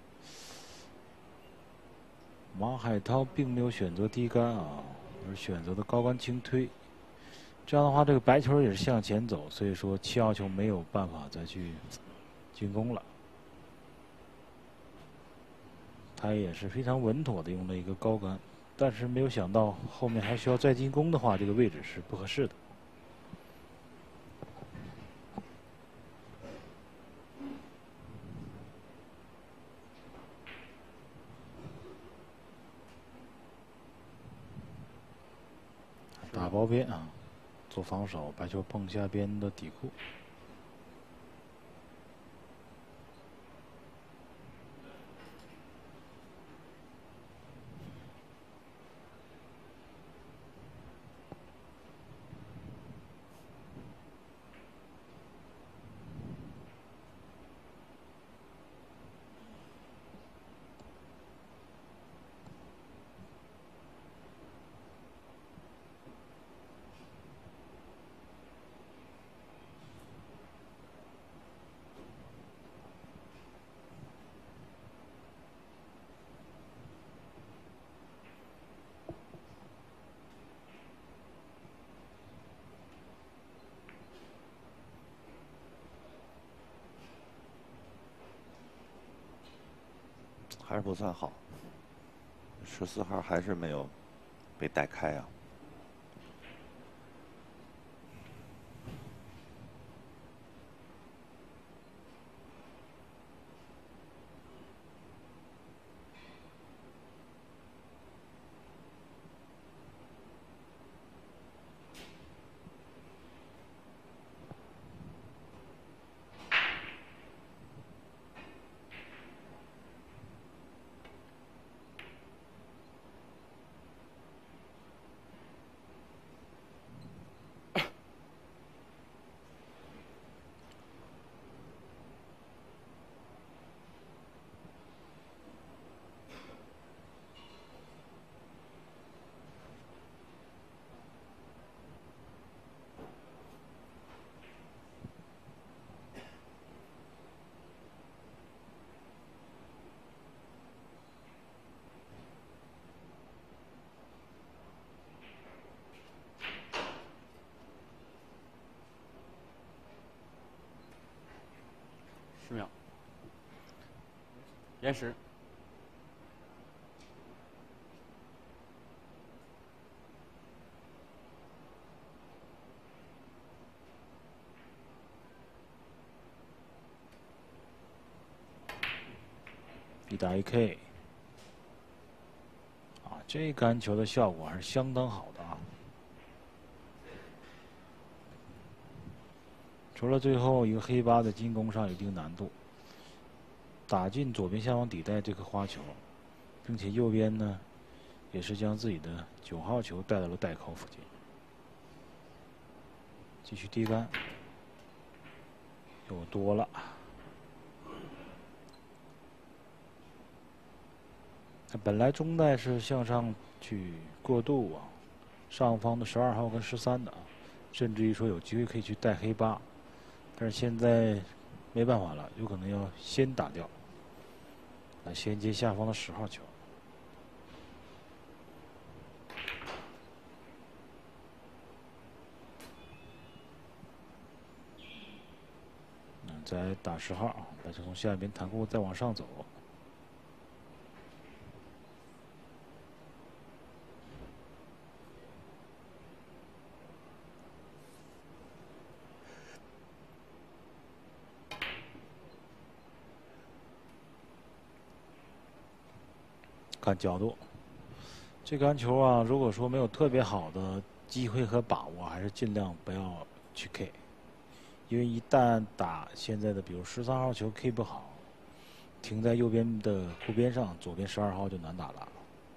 马海涛并没有选择低杆啊，而选择的高杆轻推。这样的话，这个白球也是向前走，所以说7号球没有办法再去进攻了。他也是非常稳妥的用了一个高杆，但是没有想到后面还需要再进攻的话，这个位置是不合适的。打包边啊，做防守，白球碰下边的底裤。 还是不算好。14号还是没有被带开啊。 10秒，延时。 B 打 AK， 啊，这杆球的效果还是相当好的啊。除了最后一个黑八在进攻上有一定难度，打进左边下方底袋这颗花球，并且右边呢，也是将自己的9号球带到了袋口附近。继续低杆，又多了。本来中袋是向上去过渡啊，上方的12号跟13的啊，甚至于说有机会可以去带黑八，但是现在没办法了，有可能要先打掉，来衔接下方的10号球。再打10号，白球从下边弹过再往上走。看角度，这杆球啊，如果说没有特别好的机会和把握，还是尽量不要去 K， 因为一旦打现在的比如13号球 K 不好，停在右边的库边上，左边12号就难打了。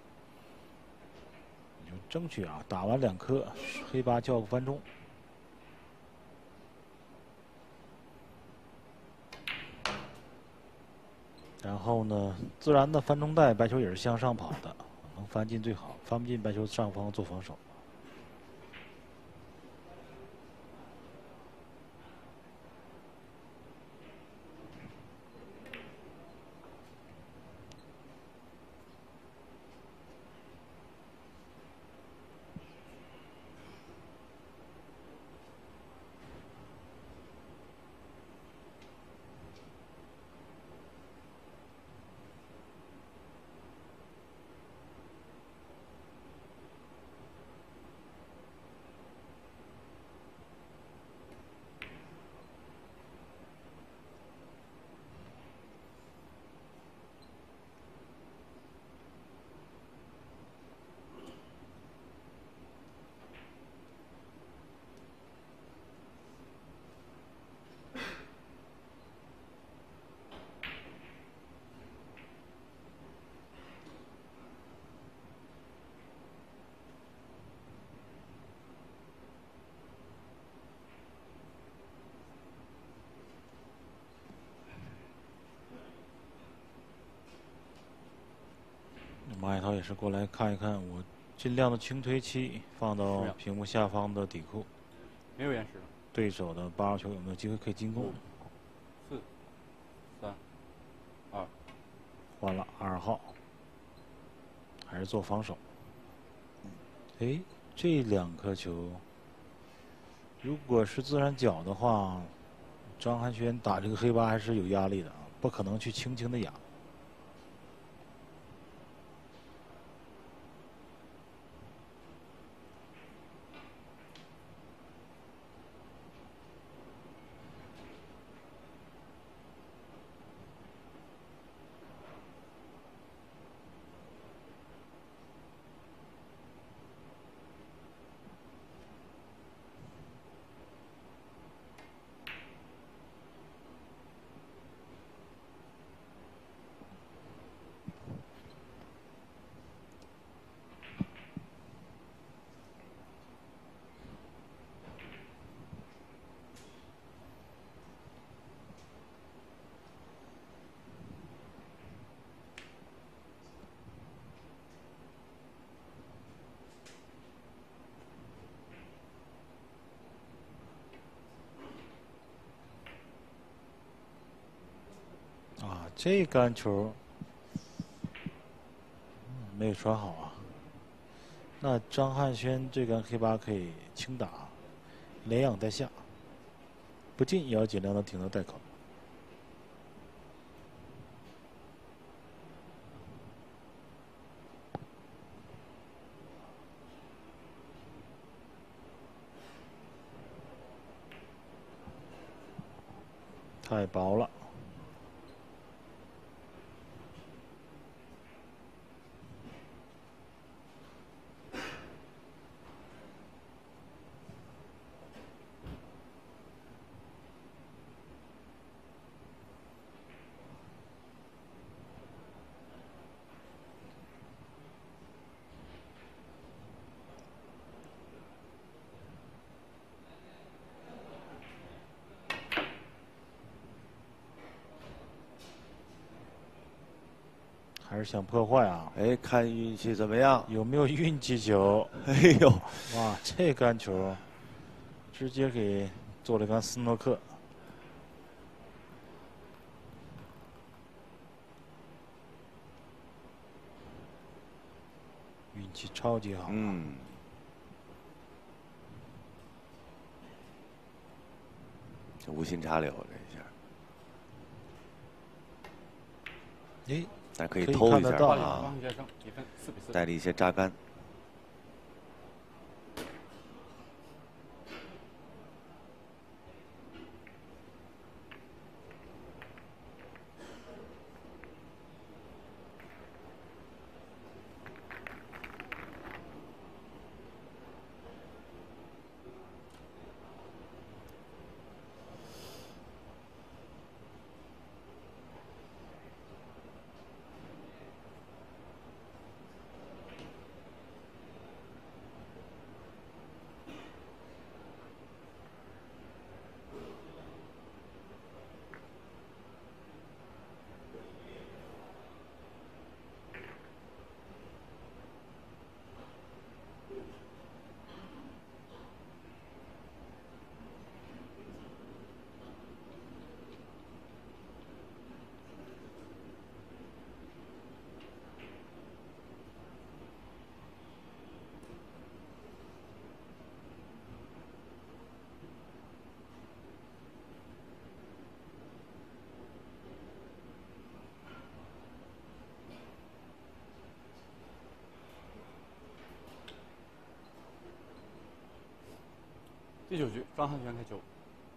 你就争取啊，打完2颗黑八叫个翻中。然后呢，自然的翻中袋，白球也是向上跑的，能翻进最好，翻不进白球上方做防守。马海涛也是过来看一看，我尽量的轻推器放到屏幕下方的底库。 没有延时。 对手的8号球有没有机会可以进攻 ？4、3、2。 换了2号，还是做防守。哎，这2颗球，如果是自然角的话，张寒轩打这个黑八还是有压力的啊，不可能去轻轻的压。 这杆球，没有传好啊。那张汉轩这杆黑8可以轻打，连养带下，不进也要尽量的顶到带口。太薄了。还是想破坏啊？ 哎，看运气怎么样？ 有没有运气球？ 哎呦， 哇，这杆球直接给做了杆斯诺克。运气超级好。 嗯。这无心插柳这一下。 哎。 但可以偷一下啊， 带带了一些扎杆。 第9局，张汉轩开球。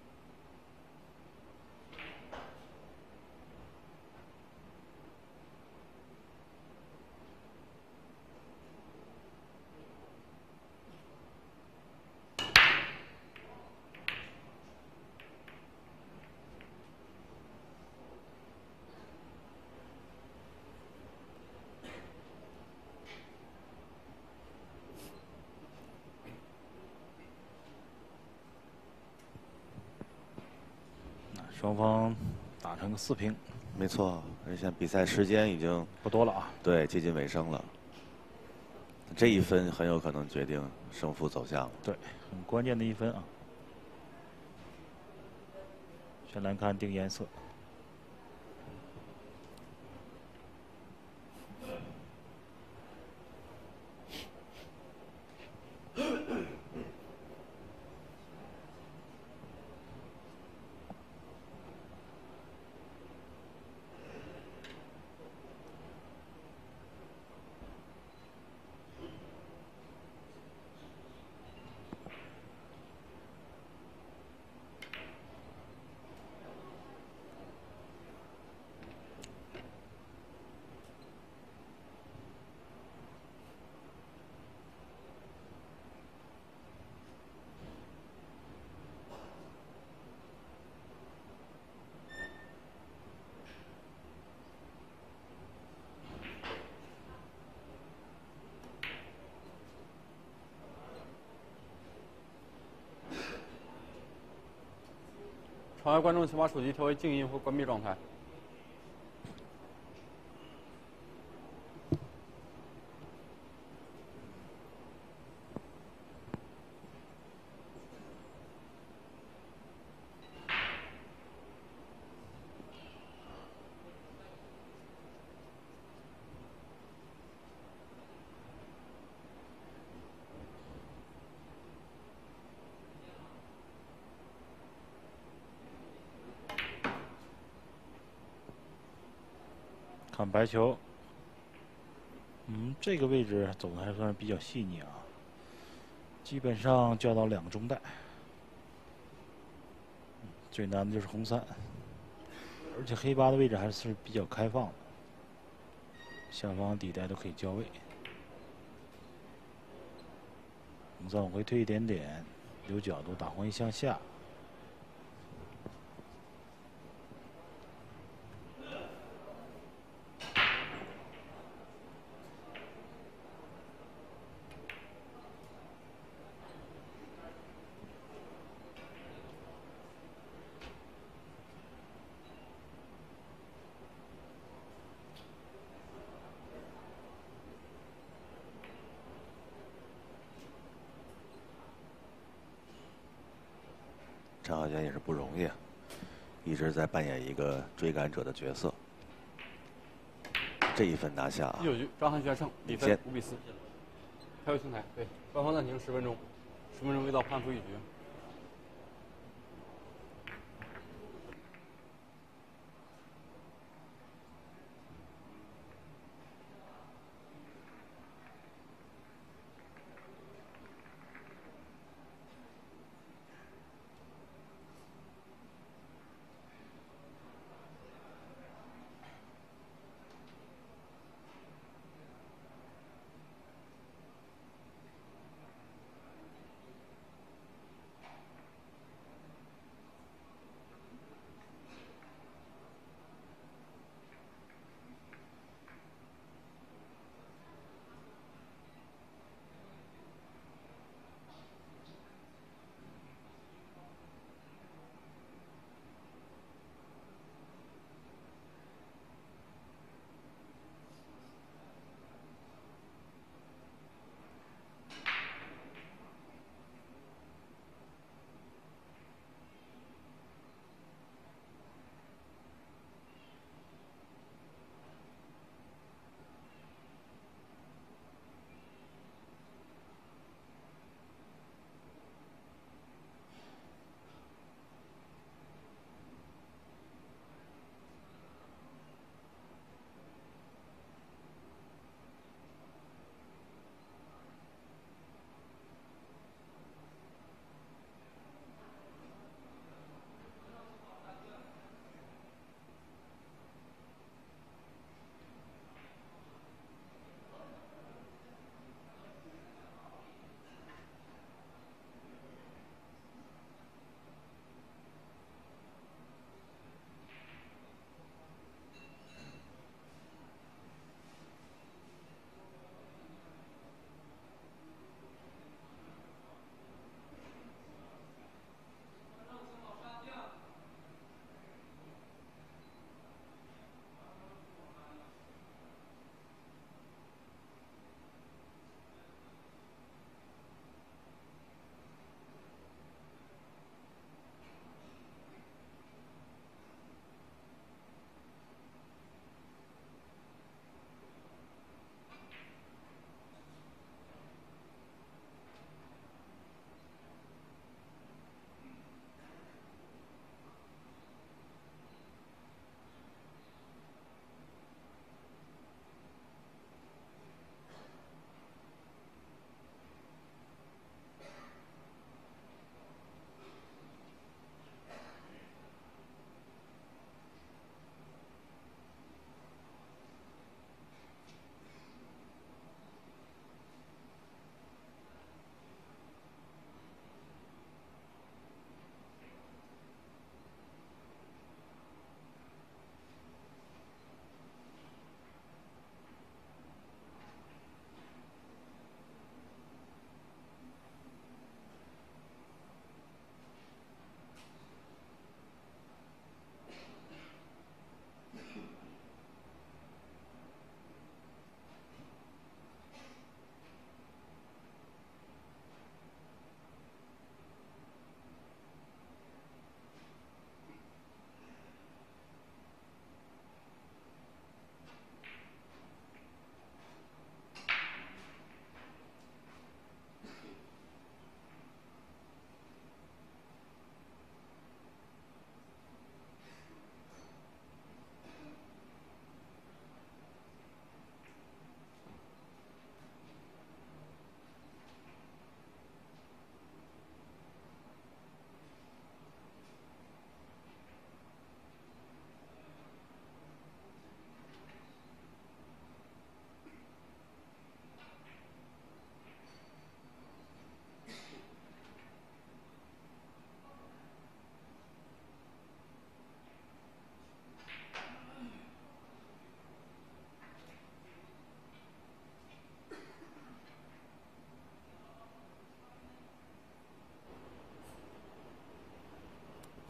双方打成个4平。 没错，而且比赛时间已经不多了啊。 对，接近尾声了。这一分很有可能决定胜负走向。 对，很关键的一分啊。先来看定颜色。 场外观众请把手机调为静音或关闭状态。 看白球，这个位置走的还算是比较细腻啊，基本上叫到2个中带。最难的就是红3，而且黑8的位置还是比较开放的，下方底带都可以交位。红3往回推一点点，留角度，打黄一向下。 张浩轩也是不容易啊，一直在扮演一个追赶者的角色。这一分拿下啊！ 第9局张翰轩胜，比分5比4。开回清台，对，官方暂停10分钟，10分钟未到判负1局。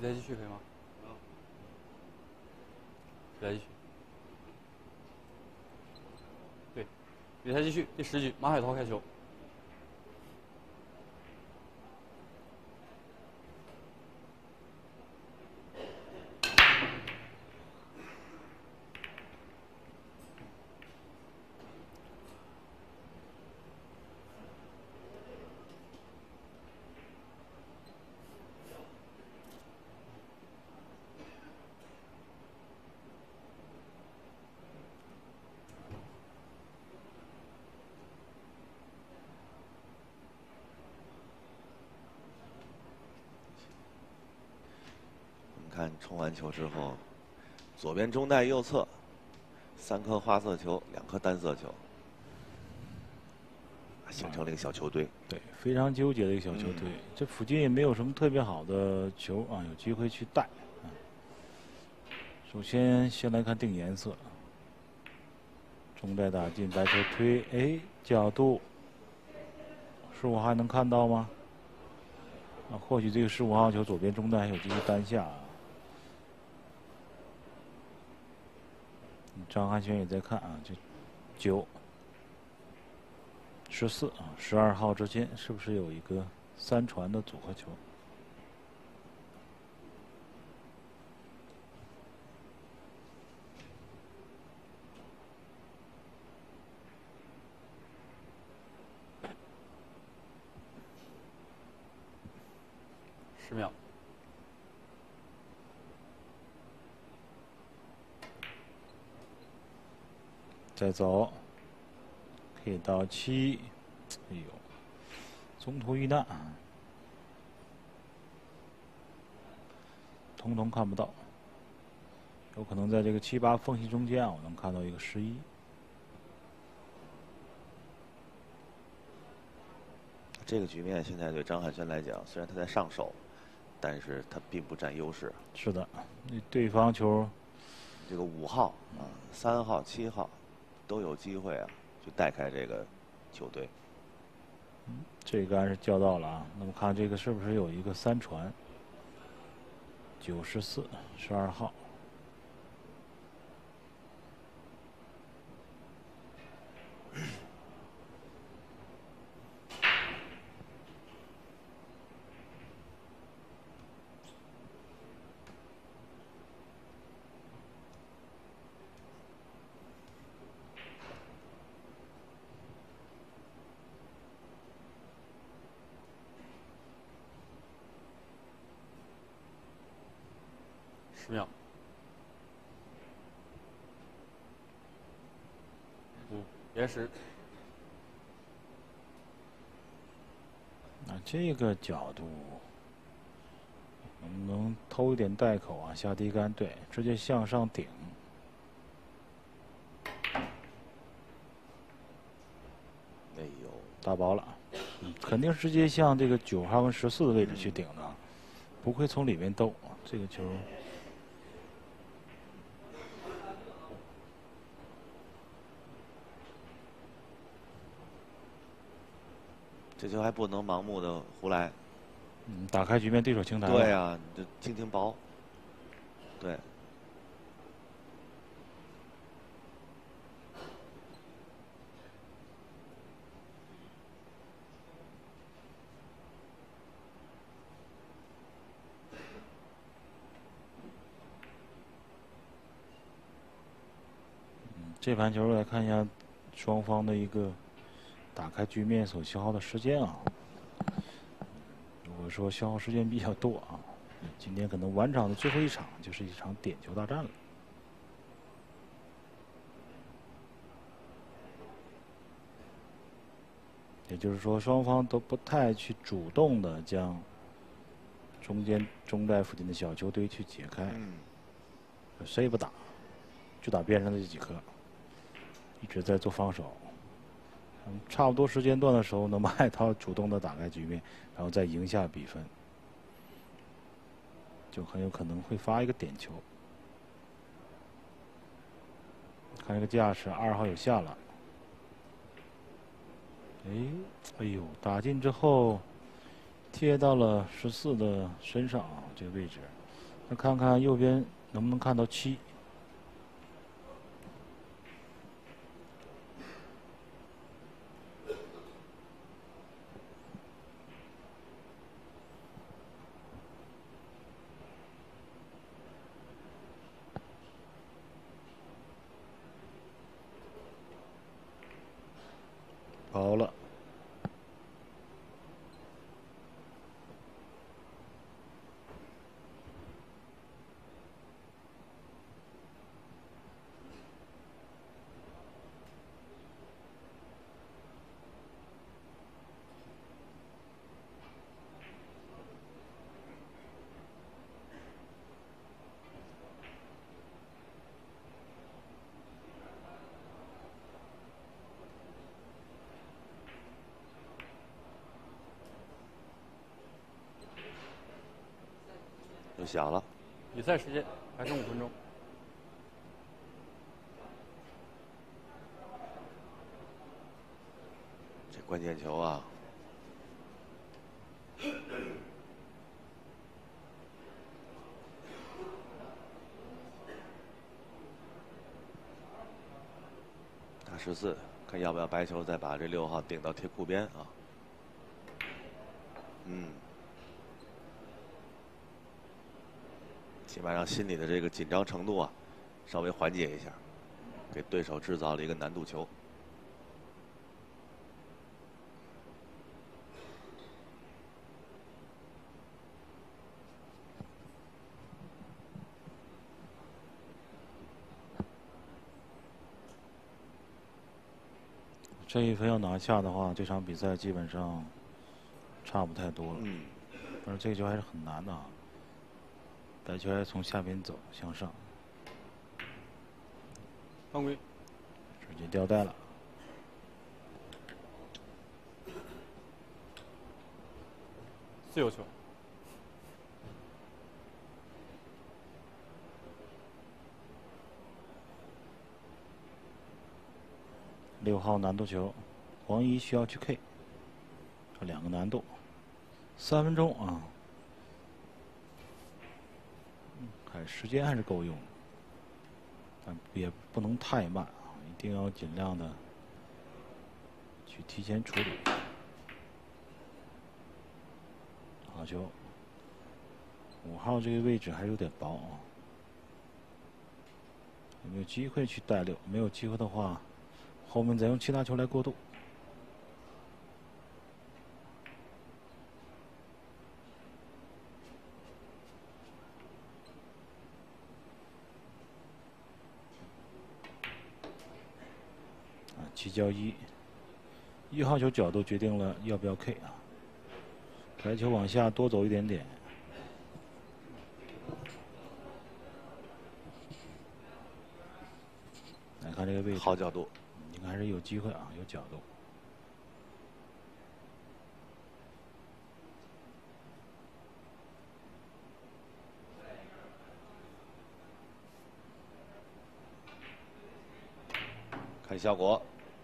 赛继续可以吗？比赛继续。对，比赛继续，第10局，马海涛开球。 看冲完球之后，左边中带右侧3颗花色球，2颗单色球，形成了一个小球堆。 对，非常纠结的一个小球堆。这附近也没有什么特别好的球啊，有机会去带。首先来看定颜色，中带打进，白球推，哎，角度，15号还能看到吗？啊，或许这个15号球左边中带还有机会单下。张汉轩也在看啊，这9、14啊，12号之间是不是有一个3传的组合球？ 10秒。 再走，可以到7，哎呦，中途遇难，通通看不到，有可能在这个7、8缝隙中间啊，我能看到一个11。 这个局面现在对张汉轩来讲，虽然他在上手，但是他并不占优势。 是的，那对方球， 这个5号啊、3号、7号都有机会啊，去带开这个球队。 这个杆是叫到了啊。那么看这个是不是有一个3传？9、14、12号。 10秒。5，延时。 那这个角度能不能偷一点带口啊？下低杆，对，直接向上顶。 哎呦， 打薄了，肯定是直接向这个9号跟14的位置去顶的，不会从里面兜。这个球。 这球还不能盲目的胡来。 打开局面，对手清台。 对呀、啊，你就轻薄。对。 这盘球来看一下双方的一个打开局面所消耗的时间啊。如果说消耗时间比较多啊，今天可能晚场的最后一场就是一场点球大战了。也就是说，双方都不太去主动的将中间中带附近的小球堆去解开，谁也不打，就打边上的这几颗，一直在做防守。差不多时间段的时候呢，马海涛主动的打开局面，然后再赢下比分，就很有可能会发一个点球。看这个架势，2号有下了。哎呦，打进之后贴到了14的身上啊，这个位置。 那看看右边能不能看到7。好了。 就响了。 比赛时间还剩5分钟。 这关键球啊！打14，看要不要白球再把这6号顶到铁库边啊。起码让心里的这个紧张程度啊，稍微缓解一下，给对手制造了一个难度球。 这一分要拿下的话，这场比赛基本上差不太多了。但是这个球还是很难的啊。白球还从下边走向上， 犯规， 直接掉带了。 自由球。 6号难度球，黄一需要去 K， 这2个难度，3分钟啊。看时间还是够用的，但也不能太慢啊，一定要尽量的去提前处理。好球，5号这个位置还是有点薄啊，有没有机会去带6？没有机会的话，后面再用其他球来过渡。7交1，1号球角度决定了要不要 K 啊。白球往下多走一点点。来看这个位置， 好角度， 应该还是有机会啊，有角度。 看效果，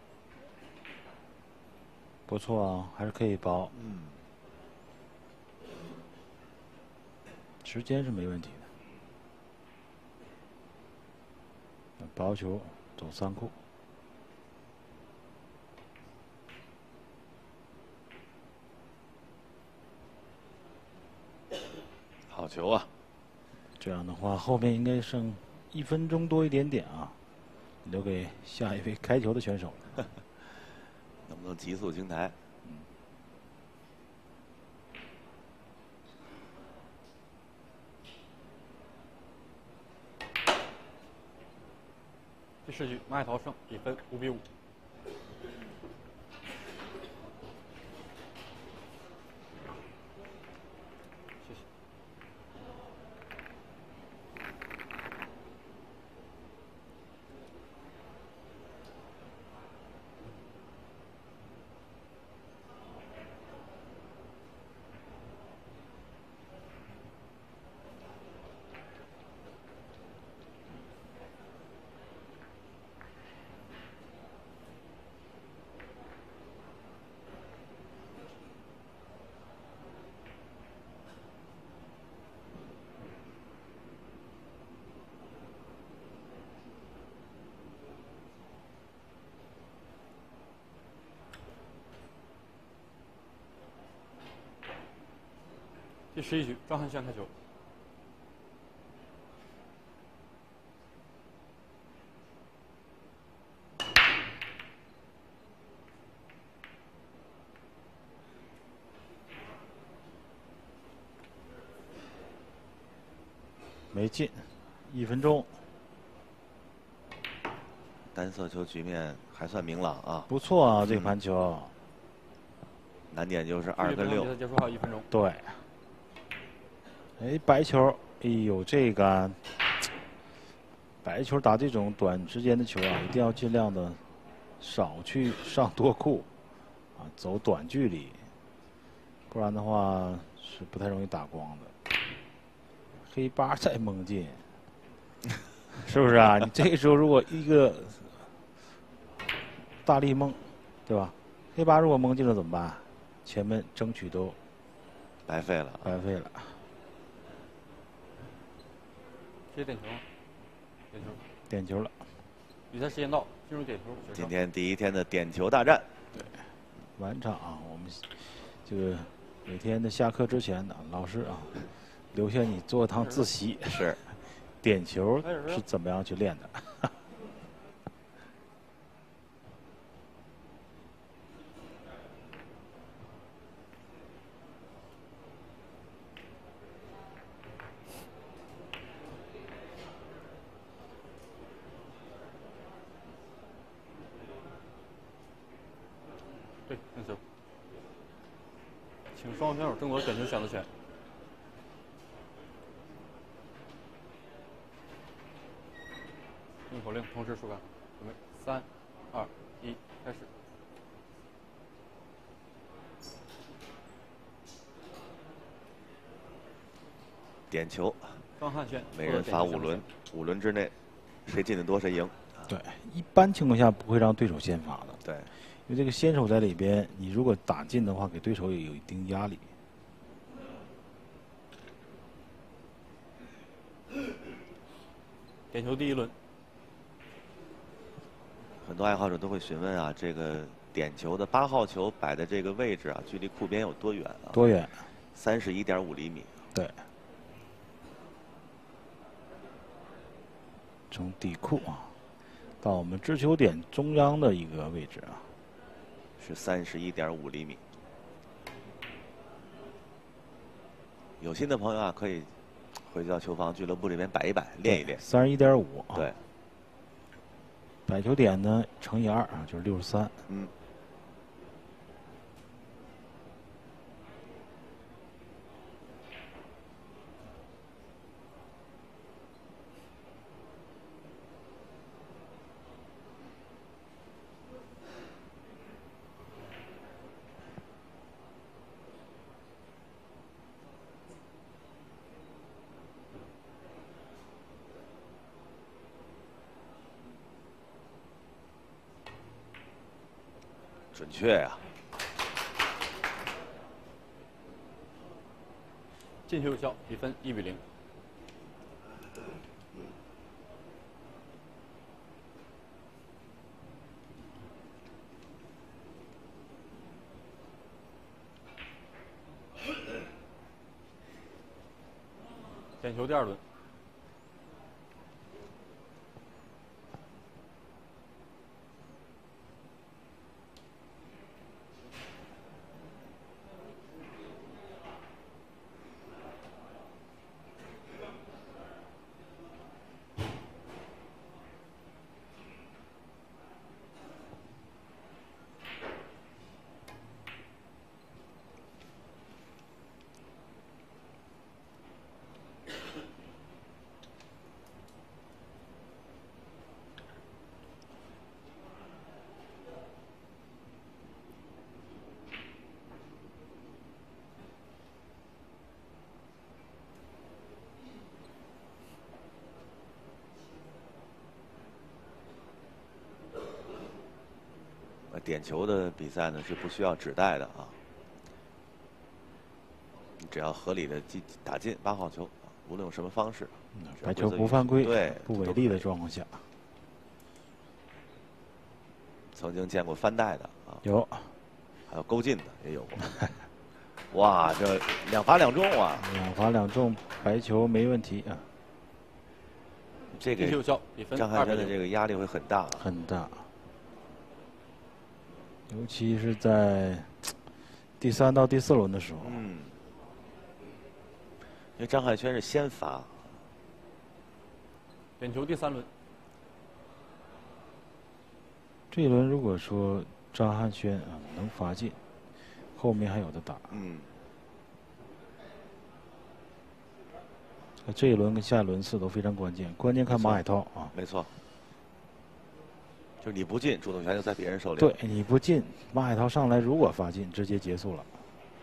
不错啊，还是可以薄。时间是没问题的。薄球走3库。 好球啊！ 这样的话，后面应该剩1分钟多一点点啊，留给下一位开球的选手了。 能不能急速清台？ 第10局，马海涛胜，比分5比5。谢谢。 第11局，张汉轩开球。 没进，1分钟。 单色球局面还算明朗啊， 不错啊，这个盘球。 难点就是2跟6。 比赛结束还有1分钟。 对。哎，白球，哎呦，这个白球打这种短时间的球啊，一定要尽量的少去上多库，啊，走短距离，不然的话是不太容易打光的。黑8再蒙进，是不是啊？你这个时候如果一个大力蒙，对吧？黑8如果蒙进了怎么办？前面争取都白费了， 白费了。 直接点球， 点球了。 比赛时间到，进入点球。 今天第1天的点球大战。 对，晚场啊，我们这个每天的下课之前呢，老师啊，留下你做堂自习， 是点球是怎么样去练的。 对，进球。请双方选手争夺点球选择权。进口令，同时出杆，准备3、2、1，开始。 点球， 张汉轩， 每人发5轮，5轮之内，谁进的多谁赢。 对，一般情况下不会让对手先发的。 对， 因为这个先手在里边，你如果打进的话，给对手也有一定压力。 点球第1轮。 很多爱好者都会询问啊，这个点球的8号球摆的这个位置啊，距离库边有多远啊？ 多远 ？31.5厘米。 对。从底库啊，到我们掷球点中央的一个位置啊， 是31.5厘米。有心的朋友啊，可以回到球房俱乐部这边摆一摆，练一练。 31.5。 对。 摆球点呢乘以2啊，就是63。 嗯。准确呀！ 进球有效，比分1比0。点球第2轮。 点球的比赛呢是不需要指代的啊，你只要合理的打进8号球，无论用什么方式， 白球不犯规， 对， 不违例的状况下， 曾经见过翻带的啊， 有， 还有勾进的也有过。 哇，这2罚2中啊 ！2罚2中，白球没问题啊。 这个有效，比分张汉轩的这个压力会很大， 很大。尤其是在第3到第4轮的时候。 嗯。因为张汉轩是先罚。 点球第3轮。 这一轮如果说张汉轩啊能罚进，后面还有的打。 嗯。 这一轮跟下一轮次都非常关键，关键看马海涛啊。 没错。就是你不进，主动权就在别人手里。 对，你不进，马海涛上来如果罚进，直接结束了。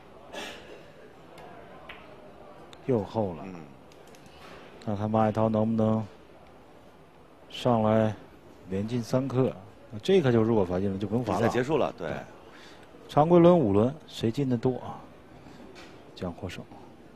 又后了。 嗯。 看看马海涛能不能上来连进3颗，这颗就如果罚进了就不用罚了。 比赛结束了，对。 常规轮5轮，谁进的多啊，将获胜。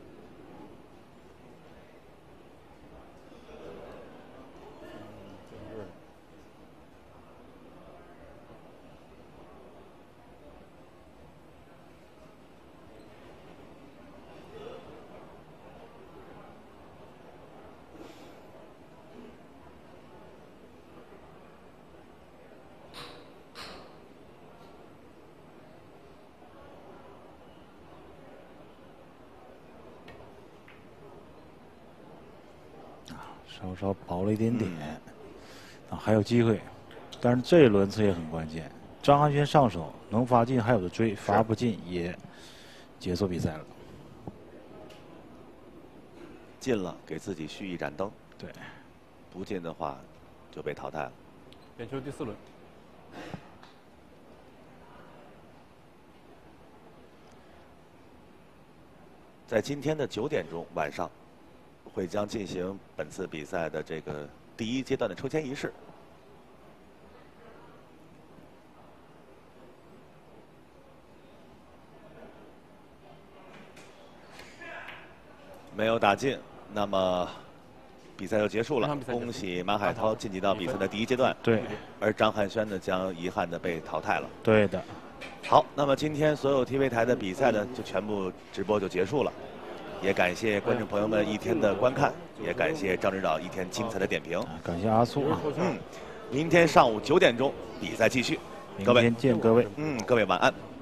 稍稍薄了一点点，啊，还有机会，但是这一轮次也很关键。张汉轩上手能罚进还有的追，罚不进也结束比赛了。 进了，给自己续一盏灯。 对， 不进的话就被淘汰了。 点球第4轮。 在今天的9点钟晚上，会将进行本次比赛的这个第1阶段的抽签仪式。没有打进，那么比赛就结束了。恭喜马海涛晋级到比赛的第1阶段。 对。 而张汉轩呢，将遗憾的被淘汰了。 对的。 好，那么今天所有 TV 台的比赛呢，就全部直播就结束了。也感谢观众朋友们一天的观看，也感谢张指导一天精彩的点评。 感谢阿苏。 明天上午9点钟比赛继续，各位明天见各位。 各位晚安。